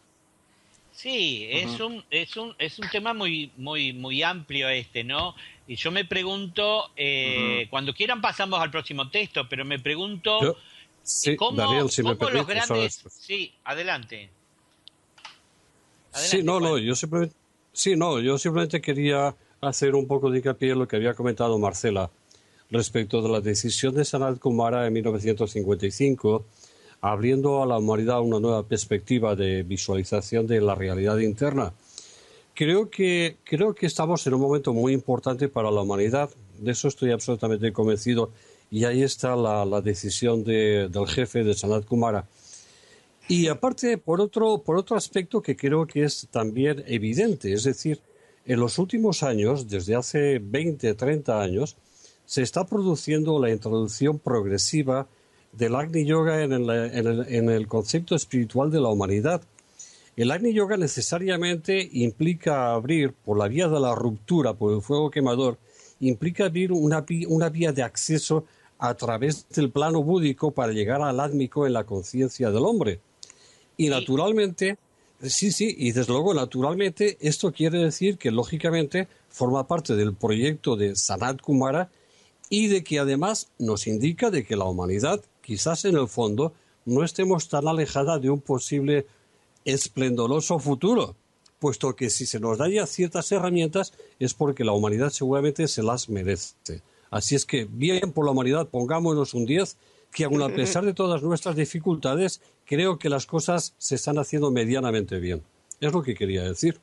Sí, es un es un es un tema muy muy muy amplio este, ¿no? Y yo me pregunto, eh, uh-huh. cuando quieran pasamos al próximo texto, pero me pregunto yo, sí, cómo, Daniel, si cómo me permite, los grandes, sí, adelante. Adelante, sí, no, no, yo simplemente, sí, no, yo simplemente quería hacer un poco de hincapié en lo que había comentado Marcela respecto de la decisión de Sanat Kumara en mil novecientos cincuenta y cinco, abriendo a la humanidad una nueva perspectiva de visualización de la realidad interna. Creo que, creo que estamos en un momento muy importante para la humanidad, de eso estoy absolutamente convencido, y ahí está la, la decisión de, del jefe de Sanat Kumara. Y aparte, por otro, por otro aspecto que creo que es también evidente, es decir, en los últimos años, desde hace veinte, treinta años, se está produciendo la introducción progresiva del Agni Yoga en el, en, el, en el concepto espiritual de la humanidad. El Agni Yoga necesariamente implica abrir, por la vía de la ruptura, por el fuego quemador, implica abrir una, una vía de acceso a través del plano búdico para llegar al átmico en la conciencia del hombre. Y naturalmente, sí, sí, y desde luego naturalmente esto quiere decir que lógicamente forma parte del proyecto de Sanat Kumara y de que además nos indica de que la humanidad quizás en el fondo no estemos tan alejada de un posible esplendoroso futuro, puesto que si se nos da ya ciertas herramientas es porque la humanidad seguramente se las merece. Así es que bien por la humanidad, pongámonos un diez, que aun a pesar de todas nuestras dificultades, creo que las cosas se están haciendo medianamente bien. Es lo que quería decir.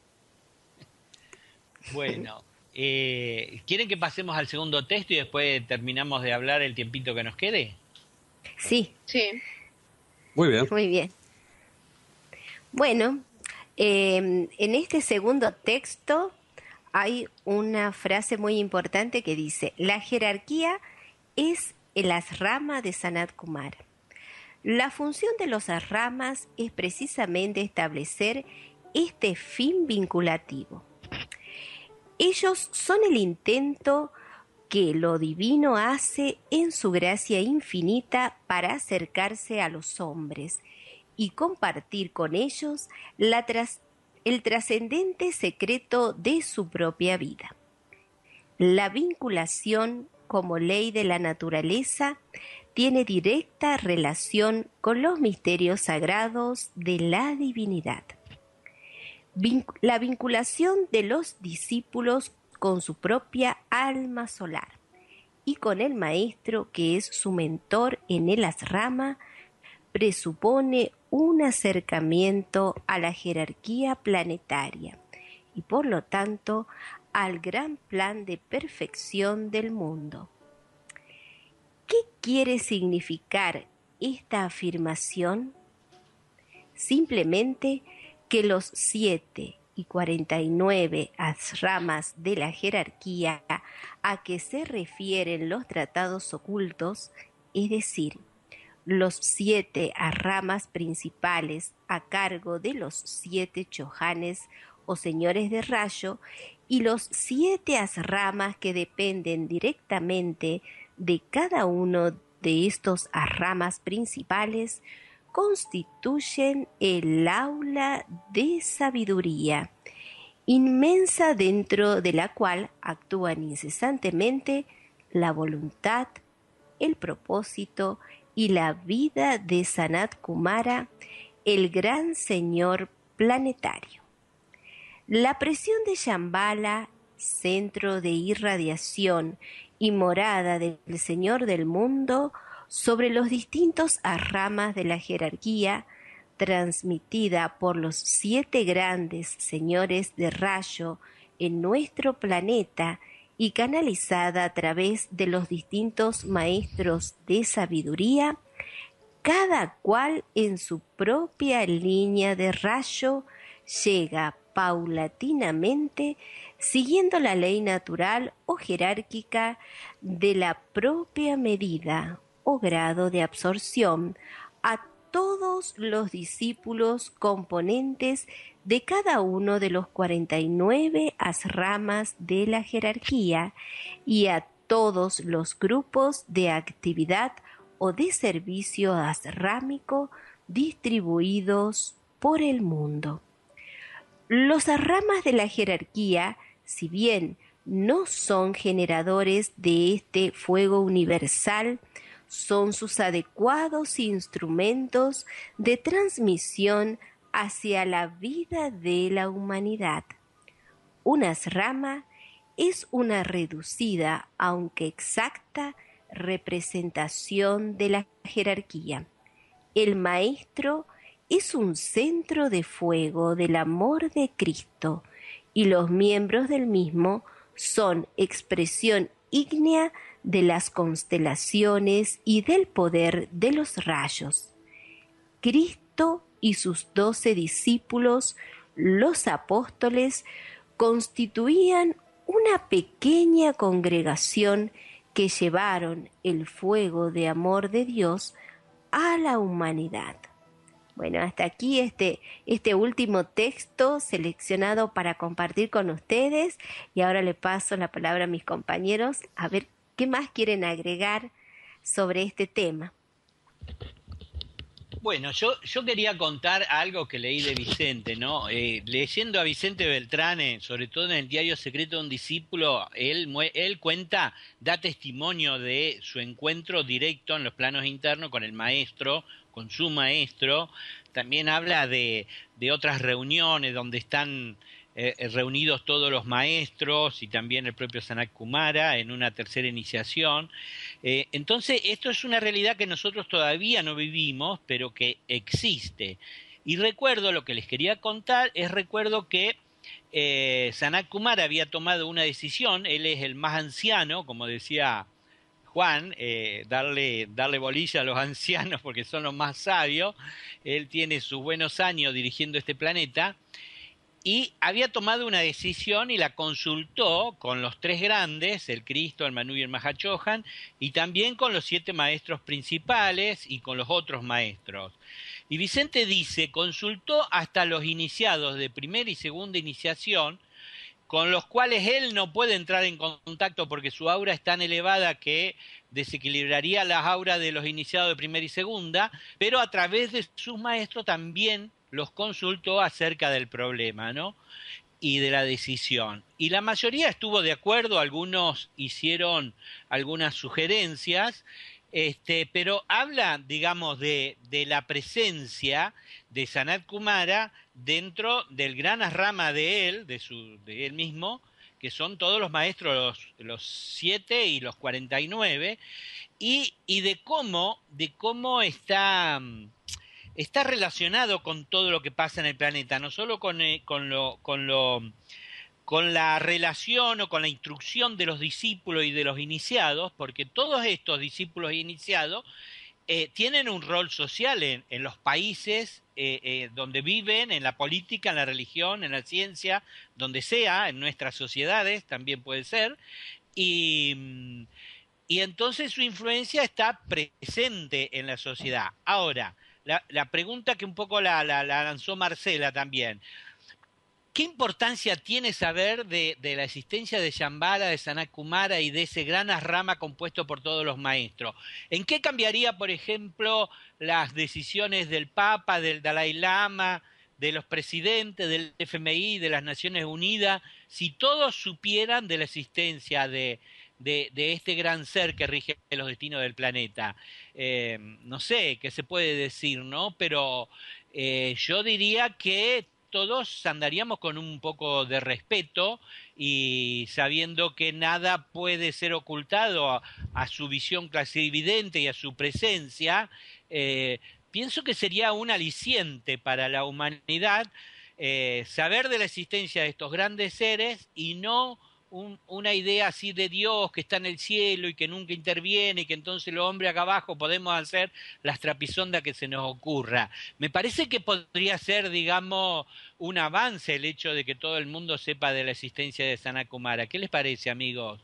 Bueno, eh, ¿quieren que pasemos al segundo texto y después terminamos de hablar el tiempito que nos quede? Sí. Sí. Muy bien. Muy bien. Bueno, eh, en este segundo texto hay una frase muy importante que dice: la jerarquía es el asrama de Sanat Kumara. La función de los asramas es precisamente establecer este fin vinculativo. Ellos son el intento que lo divino hace en su gracia infinita para acercarse a los hombres y compartir con ellos la tras, el trascendente secreto de su propia vida. La vinculación como ley de la naturaleza tiene directa relación con los misterios sagrados de la divinidad. Vin- la vinculación de los discípulos con su propia alma solar y con el maestro que es su mentor en el asrama presupone un acercamiento a la jerarquía planetaria y por lo tanto al gran plan de perfección del mundo. ¿Qué quiere significar esta afirmación? Simplemente que los siete y cuarenta y nueve asramas de la jerarquía a que se refieren los tratados ocultos, es decir, los siete asramas principales a cargo de los siete chohanes o señores de rayo y los siete asramas que dependen directamente de cada uno de estos asramas principales constituyen el aula de sabiduría inmensa dentro de la cual actúan incesantemente la voluntad, el propósito y la vida de Sanat Kumara, el gran señor planetario. La presión de Shambhala, centro de irradiación y morada del Señor del mundo, sobre los distintos ramas de la jerarquía, transmitida por los siete grandes señores de rayo en nuestro planeta y canalizada a través de los distintos maestros de sabiduría, cada cual en su propia línea de rayo llega paulatinamente, siguiendo la ley natural o jerárquica de la propia medida o grado de absorción, a todos los discípulos componentes de cada uno de los cuarenta y nueve asramas de la jerarquía y a todos los grupos de actividad o de servicio asrámico distribuidos por el mundo. Los asramas de la jerarquía, si bien no son generadores de este fuego universal, son sus adecuados instrumentos de transmisión hacia la vida de la humanidad. Una asrama es una reducida, aunque exacta, representación de la jerarquía. El maestro es un centro de fuego del amor de Cristo y los miembros del mismo son expresión ígnea de las constelaciones y del poder de los rayos. Cristo y sus doce discípulos, los apóstoles, constituían una pequeña congregación que llevaron el fuego de amor de Dios a la humanidad. Bueno, hasta aquí este, este último texto seleccionado para compartir con ustedes, y ahora le paso la palabra a mis compañeros a ver qué más quieren agregar sobre este tema. Bueno, yo, yo quería contar algo que leí de Vicente, ¿no? Eh, leyendo a Vicente Beltrán, sobre todo en el diario secreto de un discípulo, él, él cuenta, da testimonio de su encuentro directo en los planos internos con el maestro, con su maestro. También habla de, de otras reuniones donde están eh, reunidos todos los maestros y también el propio Sanat Kumara en una tercera iniciación. Eh, entonces, esto es una realidad que nosotros todavía no vivimos, pero que existe. Y recuerdo, lo que les quería contar, es recuerdo que eh, Sanat Kumara había tomado una decisión. Él es el más anciano, como decía Juan, eh, darle, darle bolilla a los ancianos porque son los más sabios. Él tiene sus buenos años dirigiendo este planeta y había tomado una decisión y la consultó con los tres grandes, el Cristo, el Manu y el Mahachohan, y también con los siete maestros principales y con los otros maestros. Y Vicente dice, consultó hasta los iniciados de primera y segunda iniciación, con los cuales él no puede entrar en contacto porque su aura es tan elevada que desequilibraría las auras de los iniciados de primera y segunda, pero a través de sus maestros también los consultó acerca del problema, ¿no? Y de la decisión. Y la mayoría estuvo de acuerdo, algunos hicieron algunas sugerencias, este, pero habla, digamos, de, de la presencia de Sanat Kumara dentro del gran rama de él, de, su, de él mismo, que son todos los maestros, los, los siete y los cuarenta y nueve, y, y de cómo, de cómo está, está relacionado con todo lo que pasa en el planeta, no solo con, con lo... Con lo con la relación o con la instrucción de los discípulos y de los iniciados, porque todos estos discípulos e iniciados eh, tienen un rol social en, en los países eh, eh, donde viven, en la política, en la religión, en la ciencia, donde sea, en nuestras sociedades también puede ser, y, y entonces su influencia está presente en la sociedad. Ahora, la, la pregunta que un poco la, la, la lanzó Marcela también, ¿qué importancia tiene saber de, de la existencia de Shambhala, de Sanat Kumara y de ese gran rama compuesto por todos los maestros? ¿En qué cambiaría, por ejemplo, las decisiones del Papa, del Dalai Lama, de los presidentes, del F M I, de las Naciones Unidas, si todos supieran de la existencia de, de, de este gran ser que rige los destinos del planeta. Eh, no sé qué se puede decir, ¿no? Pero eh, yo diría que todos andaríamos con un poco de respeto y sabiendo que nada puede ser ocultado a, a su visión clarividente y a su presencia. Eh, pienso que sería un aliciente para la humanidad eh, saber de la existencia de estos grandes seres y no un, una idea así de Dios que está en el cielo y que nunca interviene y que entonces los hombres acá abajo podemos hacer las trapisondas que se nos ocurra. Me parece que podría ser, digamos, un avance el hecho de que todo el mundo sepa de la existencia de Sanat Kumara. ¿Qué les parece, amigos?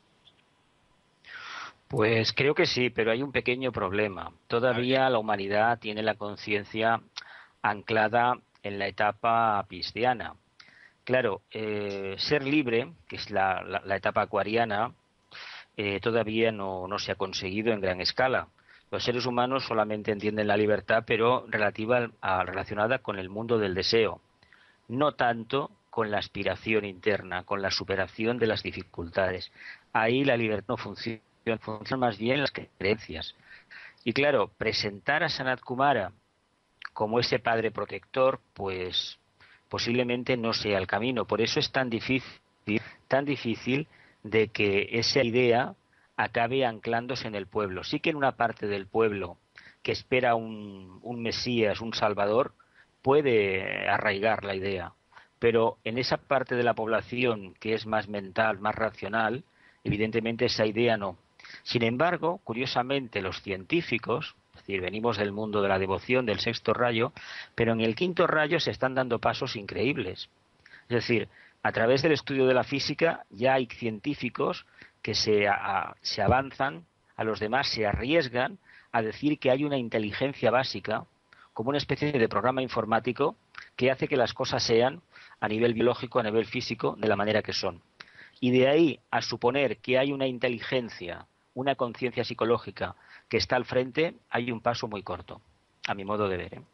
Pues creo que sí, pero hay un pequeño problema. Todavía la humanidad tiene la conciencia anclada en la etapa pisciana. Claro, eh, ser libre, que es la, la, la etapa acuariana, eh, todavía no, no se ha conseguido en gran escala. Los seres humanos solamente entienden la libertad, pero relativa a, relacionada con el mundo del deseo, no tanto con la aspiración interna, con la superación de las dificultades. Ahí la libertad no funciona, funcionan más bien las creencias. Y claro, presentar a Sanat Kumara como ese padre protector, pues posiblemente no sea el camino. Por eso es tan difícil, tan difícil de que esa idea acabe anclándose en el pueblo. Sí que en una parte del pueblo que espera un, un Mesías, un Salvador, puede arraigar la idea. Pero en esa parte de la población que es más mental, más racional, evidentemente esa idea no. Sin embargo, curiosamente, los científicos, es decir, venimos del mundo de la devoción, del sexto rayo, pero en el quinto rayo se están dando pasos increíbles. Es decir, a través del estudio de la física ya hay científicos que se, a, se avanzan, a los demás se arriesgan a decir que hay una inteligencia básica, como una especie de programa informático que hace que las cosas sean, a nivel biológico, a nivel físico, de la manera que son. Y de ahí a suponer que hay una inteligencia, una conciencia psicológica que está al frente, hay un paso muy corto, a mi modo de ver, ¿eh?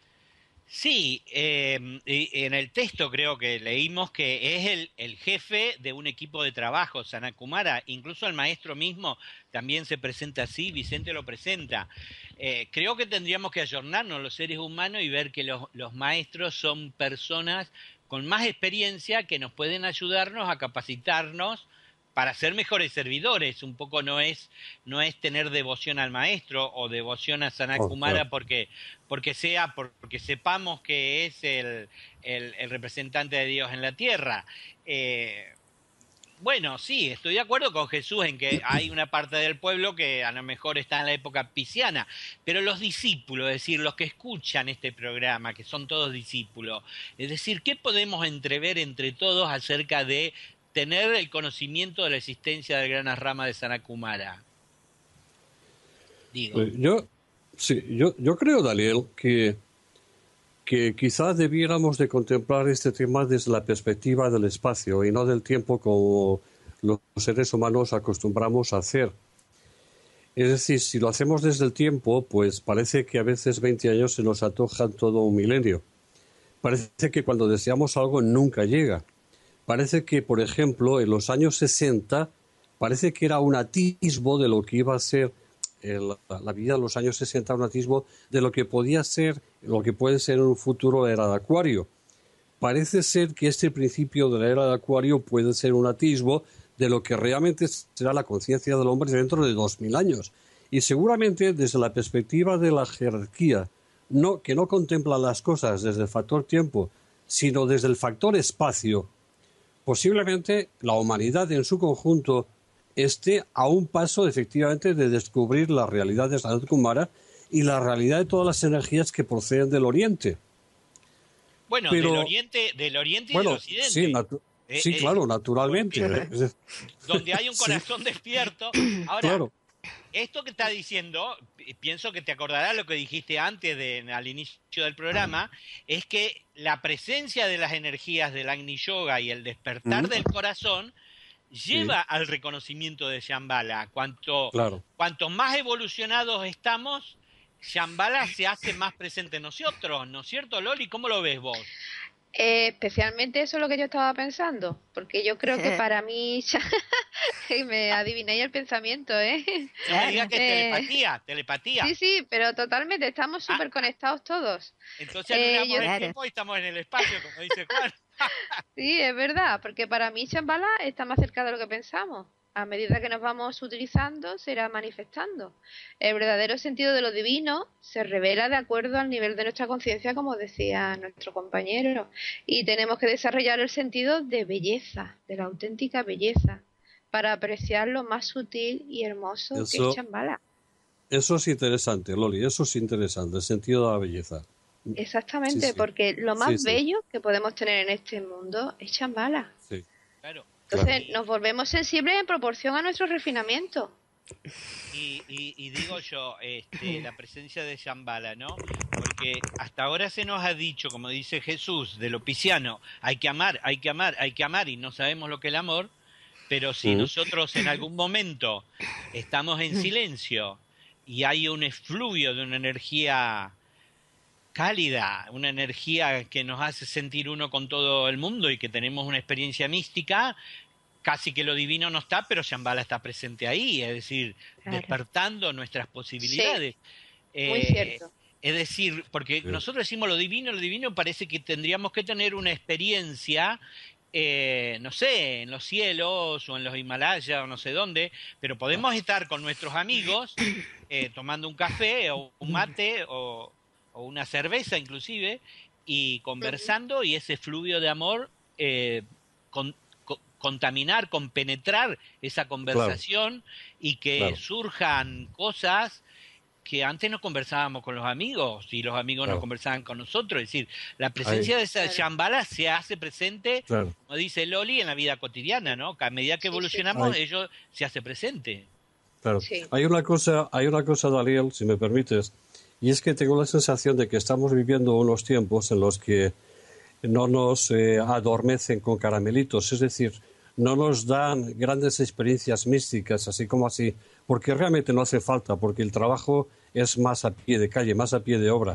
Sí, eh, en el texto creo que leímos que es el, el jefe de un equipo de trabajo, Sanat Kumara. Incluso el maestro mismo también se presenta así, Vicente lo presenta. Eh, creo que tendríamos que ayornarnos los seres humanos y ver que los, los maestros son personas con más experiencia que nos pueden ayudarnos a capacitarnos para ser mejores servidores. Un poco no es no es tener devoción al maestro o devoción a Sanat Kumara, oh, claro. porque porque sea porque sepamos que es el, el, el representante de Dios en la tierra. Eh, bueno, sí, estoy de acuerdo con Jesús en que hay una parte del pueblo que a lo mejor está en la época pisciana, pero los discípulos, es decir, los que escuchan este programa, que son todos discípulos, es decir, ¿qué podemos entrever entre todos acerca de tener el conocimiento de la existencia del gran rama de Sanat Kumara? Digo. Eh, yo, sí, yo, yo creo, Daniel, que, que quizás debiéramos de contemplar este tema desde la perspectiva del espacio y no del tiempo como los seres humanos acostumbramos a hacer. Es decir, si lo hacemos desde el tiempo, pues parece que a veces veinte años se nos antojan todo un milenio. Parece que cuando deseamos algo nunca llega. Parece que, por ejemplo, en los años sesenta, parece que era un atisbo de lo que iba a ser el, la vida de los años sesenta, un atisbo de lo que podía ser, lo que puede ser en un futuro la era de Acuario. Parece ser que este principio de la era de Acuario puede ser un atisbo de lo que realmente será la conciencia del hombre dentro de dos mil años. Y seguramente desde la perspectiva de la jerarquía, no, que no contempla las cosas desde el factor tiempo, sino desde el factor espacio, posiblemente la humanidad en su conjunto esté a un paso efectivamente de descubrir la realidad de Sanat Kumara y la realidad de todas las energías que proceden del Oriente. Bueno, Pero, del Oriente, del Oriente y bueno, del Occidente. Sí, natu eh, sí claro, eh, naturalmente. Porque, donde hay un corazón sí. despierto. Ahora, claro. Esto que está diciendo, pienso que te acordarás lo que dijiste antes de, al inicio del programa, es que la presencia de las energías del Agni Yoga y el despertar mm. del corazón lleva sí. al reconocimiento de Shambhala. Cuanto, claro. cuanto más evolucionados estamos, Shambhala se hace más presente en nosotros, ¿no es cierto, Loli? ¿Cómo lo ves vos? Eh, especialmente eso es lo que yo estaba pensando, porque yo creo que para mí, me adivináis el pensamiento, ¿eh? No me digas que es Eh, telepatía, telepatía. Sí, sí, pero totalmente, estamos Ah. súper conectados todos. Entonces Eh, anulamos yo- el Claro. tiempo y estamos en el espacio, como dice Juan. Sí, es verdad, porque para mí Shambhala está más cerca de lo que pensamos. A medida que nos vamos utilizando, se irá manifestando. El verdadero sentido de lo divino se revela de acuerdo al nivel de nuestra conciencia, como decía nuestro compañero. Y tenemos que desarrollar el sentido de belleza, de la auténtica belleza, para apreciar lo más sutil y hermoso que Eso- es Shambhala. Eso es interesante, Loli, eso es interesante, el sentido de la belleza. Exactamente, Sí, sí. porque lo más Sí, sí. bello que podemos tener en este mundo es Shambhala. Sí. Claro. Entonces Y- nos volvemos sensibles en proporción a nuestro refinamiento. Y, y- y digo yo, este, la presencia de Shambhala, ¿no? Porque hasta ahora se nos ha dicho, como dice Jesús, de lo pisciano, hay que amar, hay que amar, hay que amar, y no sabemos lo que es el amor, pero si Mm. nosotros en algún momento estamos en silencio y hay un efluvio de una energía cálida, una energía que nos hace sentir uno con todo el mundo y que tenemos una experiencia mística, casi que lo divino no está, pero Shambhala está presente ahí, es decir, Claro. despertando nuestras posibilidades. Muy Eh, cierto. Es decir, porque Sí. nosotros decimos lo divino, lo divino parece que tendríamos que tener una experiencia, eh, no sé, en los cielos o en los Himalayas o no sé dónde, pero podemos estar con nuestros amigos eh, tomando un café o un mate o, o una cerveza inclusive y conversando y ese flujo de amor eh, con, co- contaminar, compenetrar esa conversación y que Claro. surjan cosas que antes no conversábamos con los amigos y los amigos no Claro. conversaban con nosotros. Es decir, la presencia de esa Claro. Shambhala se hace presente, Claro. como dice Loli, en la vida cotidiana, ¿no? Que a medida que Sí, sí. evolucionamos, Ay. ello se hace presente. Claro. Sí. Hay una cosa, hay una cosa, Daniel, si me permites, y es que tengo la sensación de que estamos viviendo unos tiempos en los que no nos eh, adormecen con caramelitos, es decir, no nos dan grandes experiencias místicas, así como así, porque realmente no hace falta, porque el trabajo es más a pie de calle, más a pie de obra.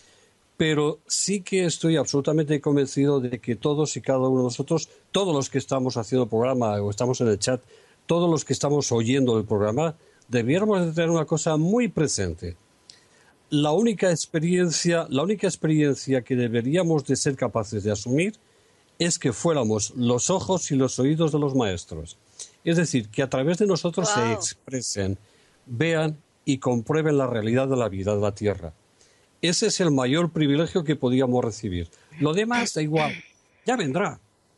Pero sí que estoy absolutamente convencido de que todos y cada uno de nosotros, todos los que estamos haciendo el programa o estamos en el chat, todos los que estamos oyendo el programa, debiéramos de tener una cosa muy presente. La única experiencia, la única experiencia que deberíamos de ser capaces de asumir es que fuéramos los ojos y los oídos de los maestros. Es decir, que a través de nosotros se Wow. expresen, vean y comprueben la realidad de la vida de la Tierra. Ese es el mayor privilegio que podíamos recibir. Lo demás da igual, ya vendrá.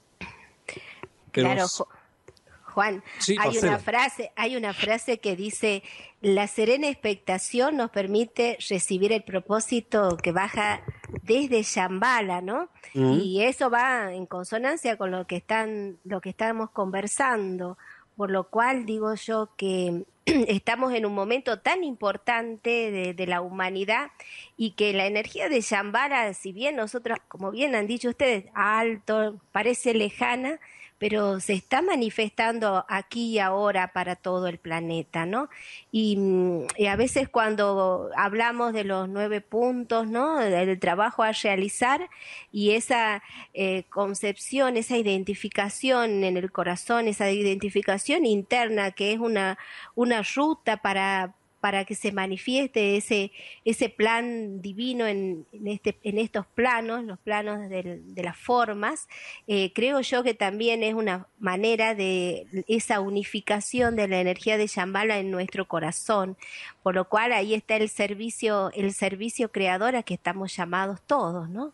Pero Claro, s- Ju- Juan, Sí, hay Marcela. una frase, hay una frase que dice: la serena expectación nos permite recibir el propósito que baja desde Shambhala, ¿no? Mm. Y eso va en consonancia con lo que están, lo que estamos conversando, por lo cual digo yo que estamos en un momento tan importante de, de la humanidad y que la energía de Shambhala, si bien nosotros, como bien han dicho ustedes, alto, parece lejana, pero se está manifestando aquí y ahora para todo el planeta, ¿no? Y, mm, y a veces cuando hablamos de los nueve puntos, ¿no? Del trabajo a realizar y esa eh, concepción, esa identificación en el corazón, esa identificación interna que es una, una ruta para para que se manifieste ese ese plan divino en, en este en estos planos, los planos del, de las formas, eh, creo yo que también es una manera de esa unificación de la energía de Shambhala en nuestro corazón, por lo cual ahí está el servicio el servicio creador a que estamos llamados todos, ¿no?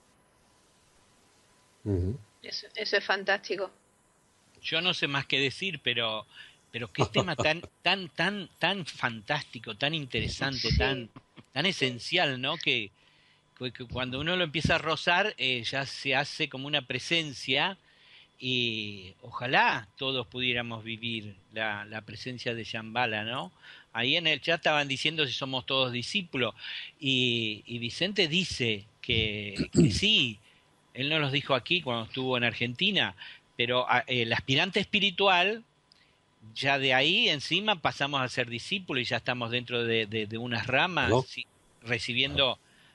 Ujú. Eso, eso es fantástico. Yo no sé más qué decir, pero pero qué tema tan tan tan tan fantástico, tan interesante, Sí. tan tan esencial, ¿no? Que, que- que cuando uno lo empieza a rozar eh, ya se hace como una presencia y ojalá todos pudiéramos vivir la, la presencia de Shambhala, ¿no? Ahí en el chat estaban diciendo si somos todos discípulos y, y Vicente dice que, que sí, él no los dijo aquí cuando estuvo en Argentina, pero a- el aspirante espiritual, ya de ahí encima pasamos a ser discípulos y ya estamos dentro de, de, de unas ramas, ¿No? sí, recibiendo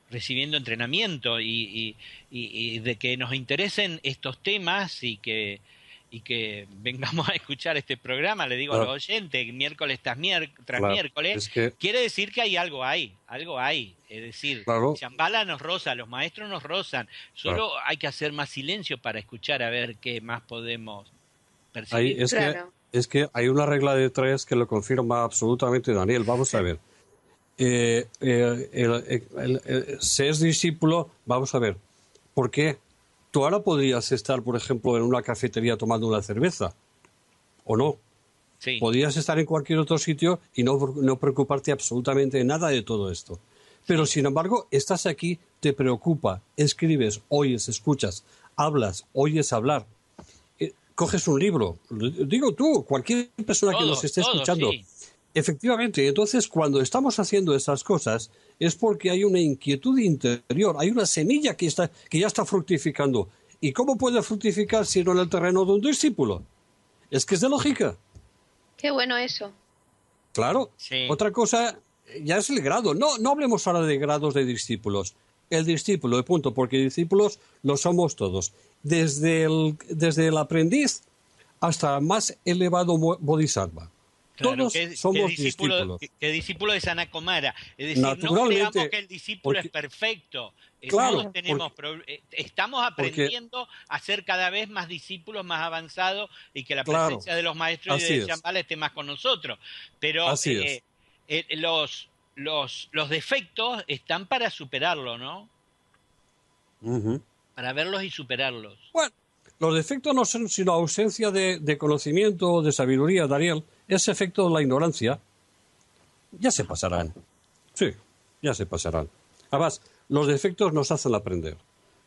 recibiendo entrenamiento y, y, y, y de que nos interesen estos temas y que y que vengamos a escuchar este programa, le digo Claro. a los oyentes, miércoles tras, mier tras Claro, miércoles, es que, quiere decir que hay algo ahí, algo hay. Es decir, claro, Shambhala nos roza, los maestros nos rozan, solo claro. hay que hacer más silencio para escuchar a ver qué más podemos Ahí percibir. es, Claro. que, es que hay una regla de tres que lo confirma absolutamente Daniel. Vamos a ver. Eh, eh, el, el, el, el- se es discípulo, vamos a ver. ¿Por qué? Tú ahora podrías estar, por ejemplo, en una cafetería tomando una cerveza, ¿o no? Sí, Podrías estar en cualquier otro sitio y no, no preocuparte absolutamente de nada de todo esto. Pero, sí. sin embargo, estás aquí, te preocupa, escribes, oyes, escuchas, hablas, oyes hablar, eh, coges un libro. Digo tú, cualquier persona que nos Todos, esté todos, escuchando. sí. Efectivamente, entonces cuando estamos haciendo esas cosas es porque hay una inquietud interior, hay una semilla que, está, que ya está fructificando. ¿Y cómo puede fructificar si no en el terreno de un discípulo? Es que es de lógica. Qué bueno eso. Claro. Sí. Otra cosa ya es el grado. No, no hablemos ahora de grados de discípulos. El discípulo, de punto, porque discípulos lo somos todos. Desde el, desde el aprendiz hasta el más elevado mo- bodhisattva. Claro, Todos que, que somos discípulo, discípulos. que, que discípulo de Sanat Kumara. Es decir, no Naturalmente, creamos que el discípulo porque- es perfecto. Eh, Claro, Todos tenemos pro- eh, estamos porque- aprendiendo a ser cada vez más discípulos, más avanzados y que la Claro, presencia de los maestros y así de es. Shambhala esté más con nosotros. Pero Así eh, eh, los, los, los defectos están para superarlo, ¿no? Ujú. Para verlos y superarlos. Bueno, los defectos no son sino ausencia de, de conocimiento o de sabiduría, Daniel. Es efecto de la ignorancia. Ya se pasarán. Sí, ya se pasarán. Además, los defectos nos hacen aprender.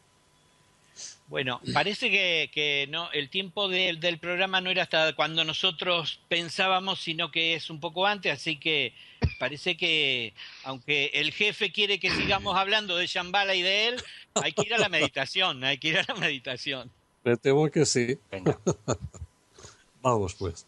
Bueno, parece que, que no, el tiempo de- del programa no era hasta cuando nosotros pensábamos, sino que es un poco antes, así que parece que, aunque el jefe quiere que sigamos hablando de Shambhala y de él, hay que ir a la meditación, hay que ir a la meditación. Me temo que sí. Venga. Vamos, pues.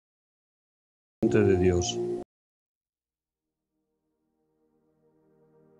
De Dios.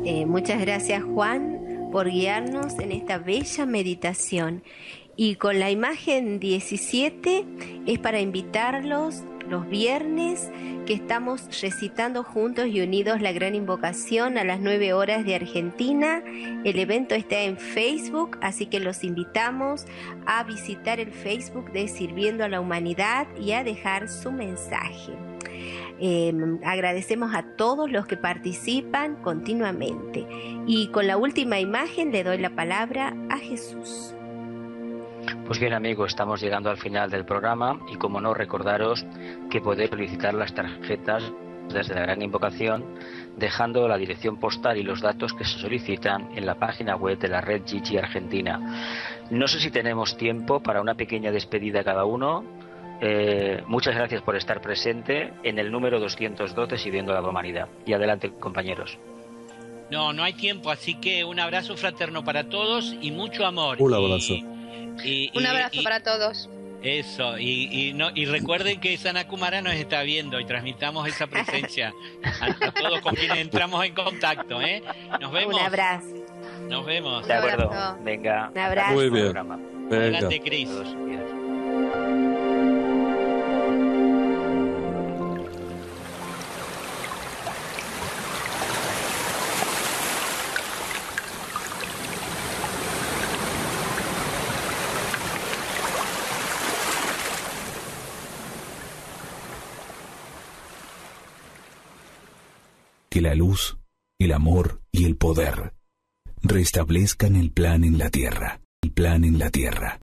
Eh, muchas gracias, Juan, por guiarnos en esta bella meditación. Y con la imagen diecisiete es para invitarlos los viernes que estamos recitando juntos y unidos la gran invocación a las nueve horas de Argentina. El evento está en Facebook, así que los invitamos a visitar el Facebook de Sirviendo a la Humanidad y a dejar su mensaje. Eh, agradecemos a todos los que participan continuamente. Y con la última imagen le doy la palabra a Jesús. Pues bien, amigos, estamos llegando al final del programa y como no, recordaros que podéis solicitar las tarjetas desde la Gran Invocación dejando la dirección postal y los datos que se solicitan en la página web de la red Gigi Argentina. No sé si tenemos tiempo para una pequeña despedida cada uno. Eh, muchas gracias por estar presente en el número doscientos dos de Sirviendo a la Humanidad. Y adelante, compañeros. No, no hay tiempo, así que un abrazo fraterno para todos y mucho amor. Un abrazo. Y, y, y, Un abrazo y, para todos. Eso, y, y, no, y recuerden que Sanat Kumara nos está viendo y transmitamos esa presencia a, a todos con quienes entramos en contacto, ¿eh? Nos vemos. Un abrazo. Nos vemos. De acuerdo. abrazo. Venga. Un abrazo. Muy bien. Programa. Venga. Adelante, Cris. Todos, adiós. Que la luz, el amor y el poder restablezcan el plan en la tierra, el plan en la tierra.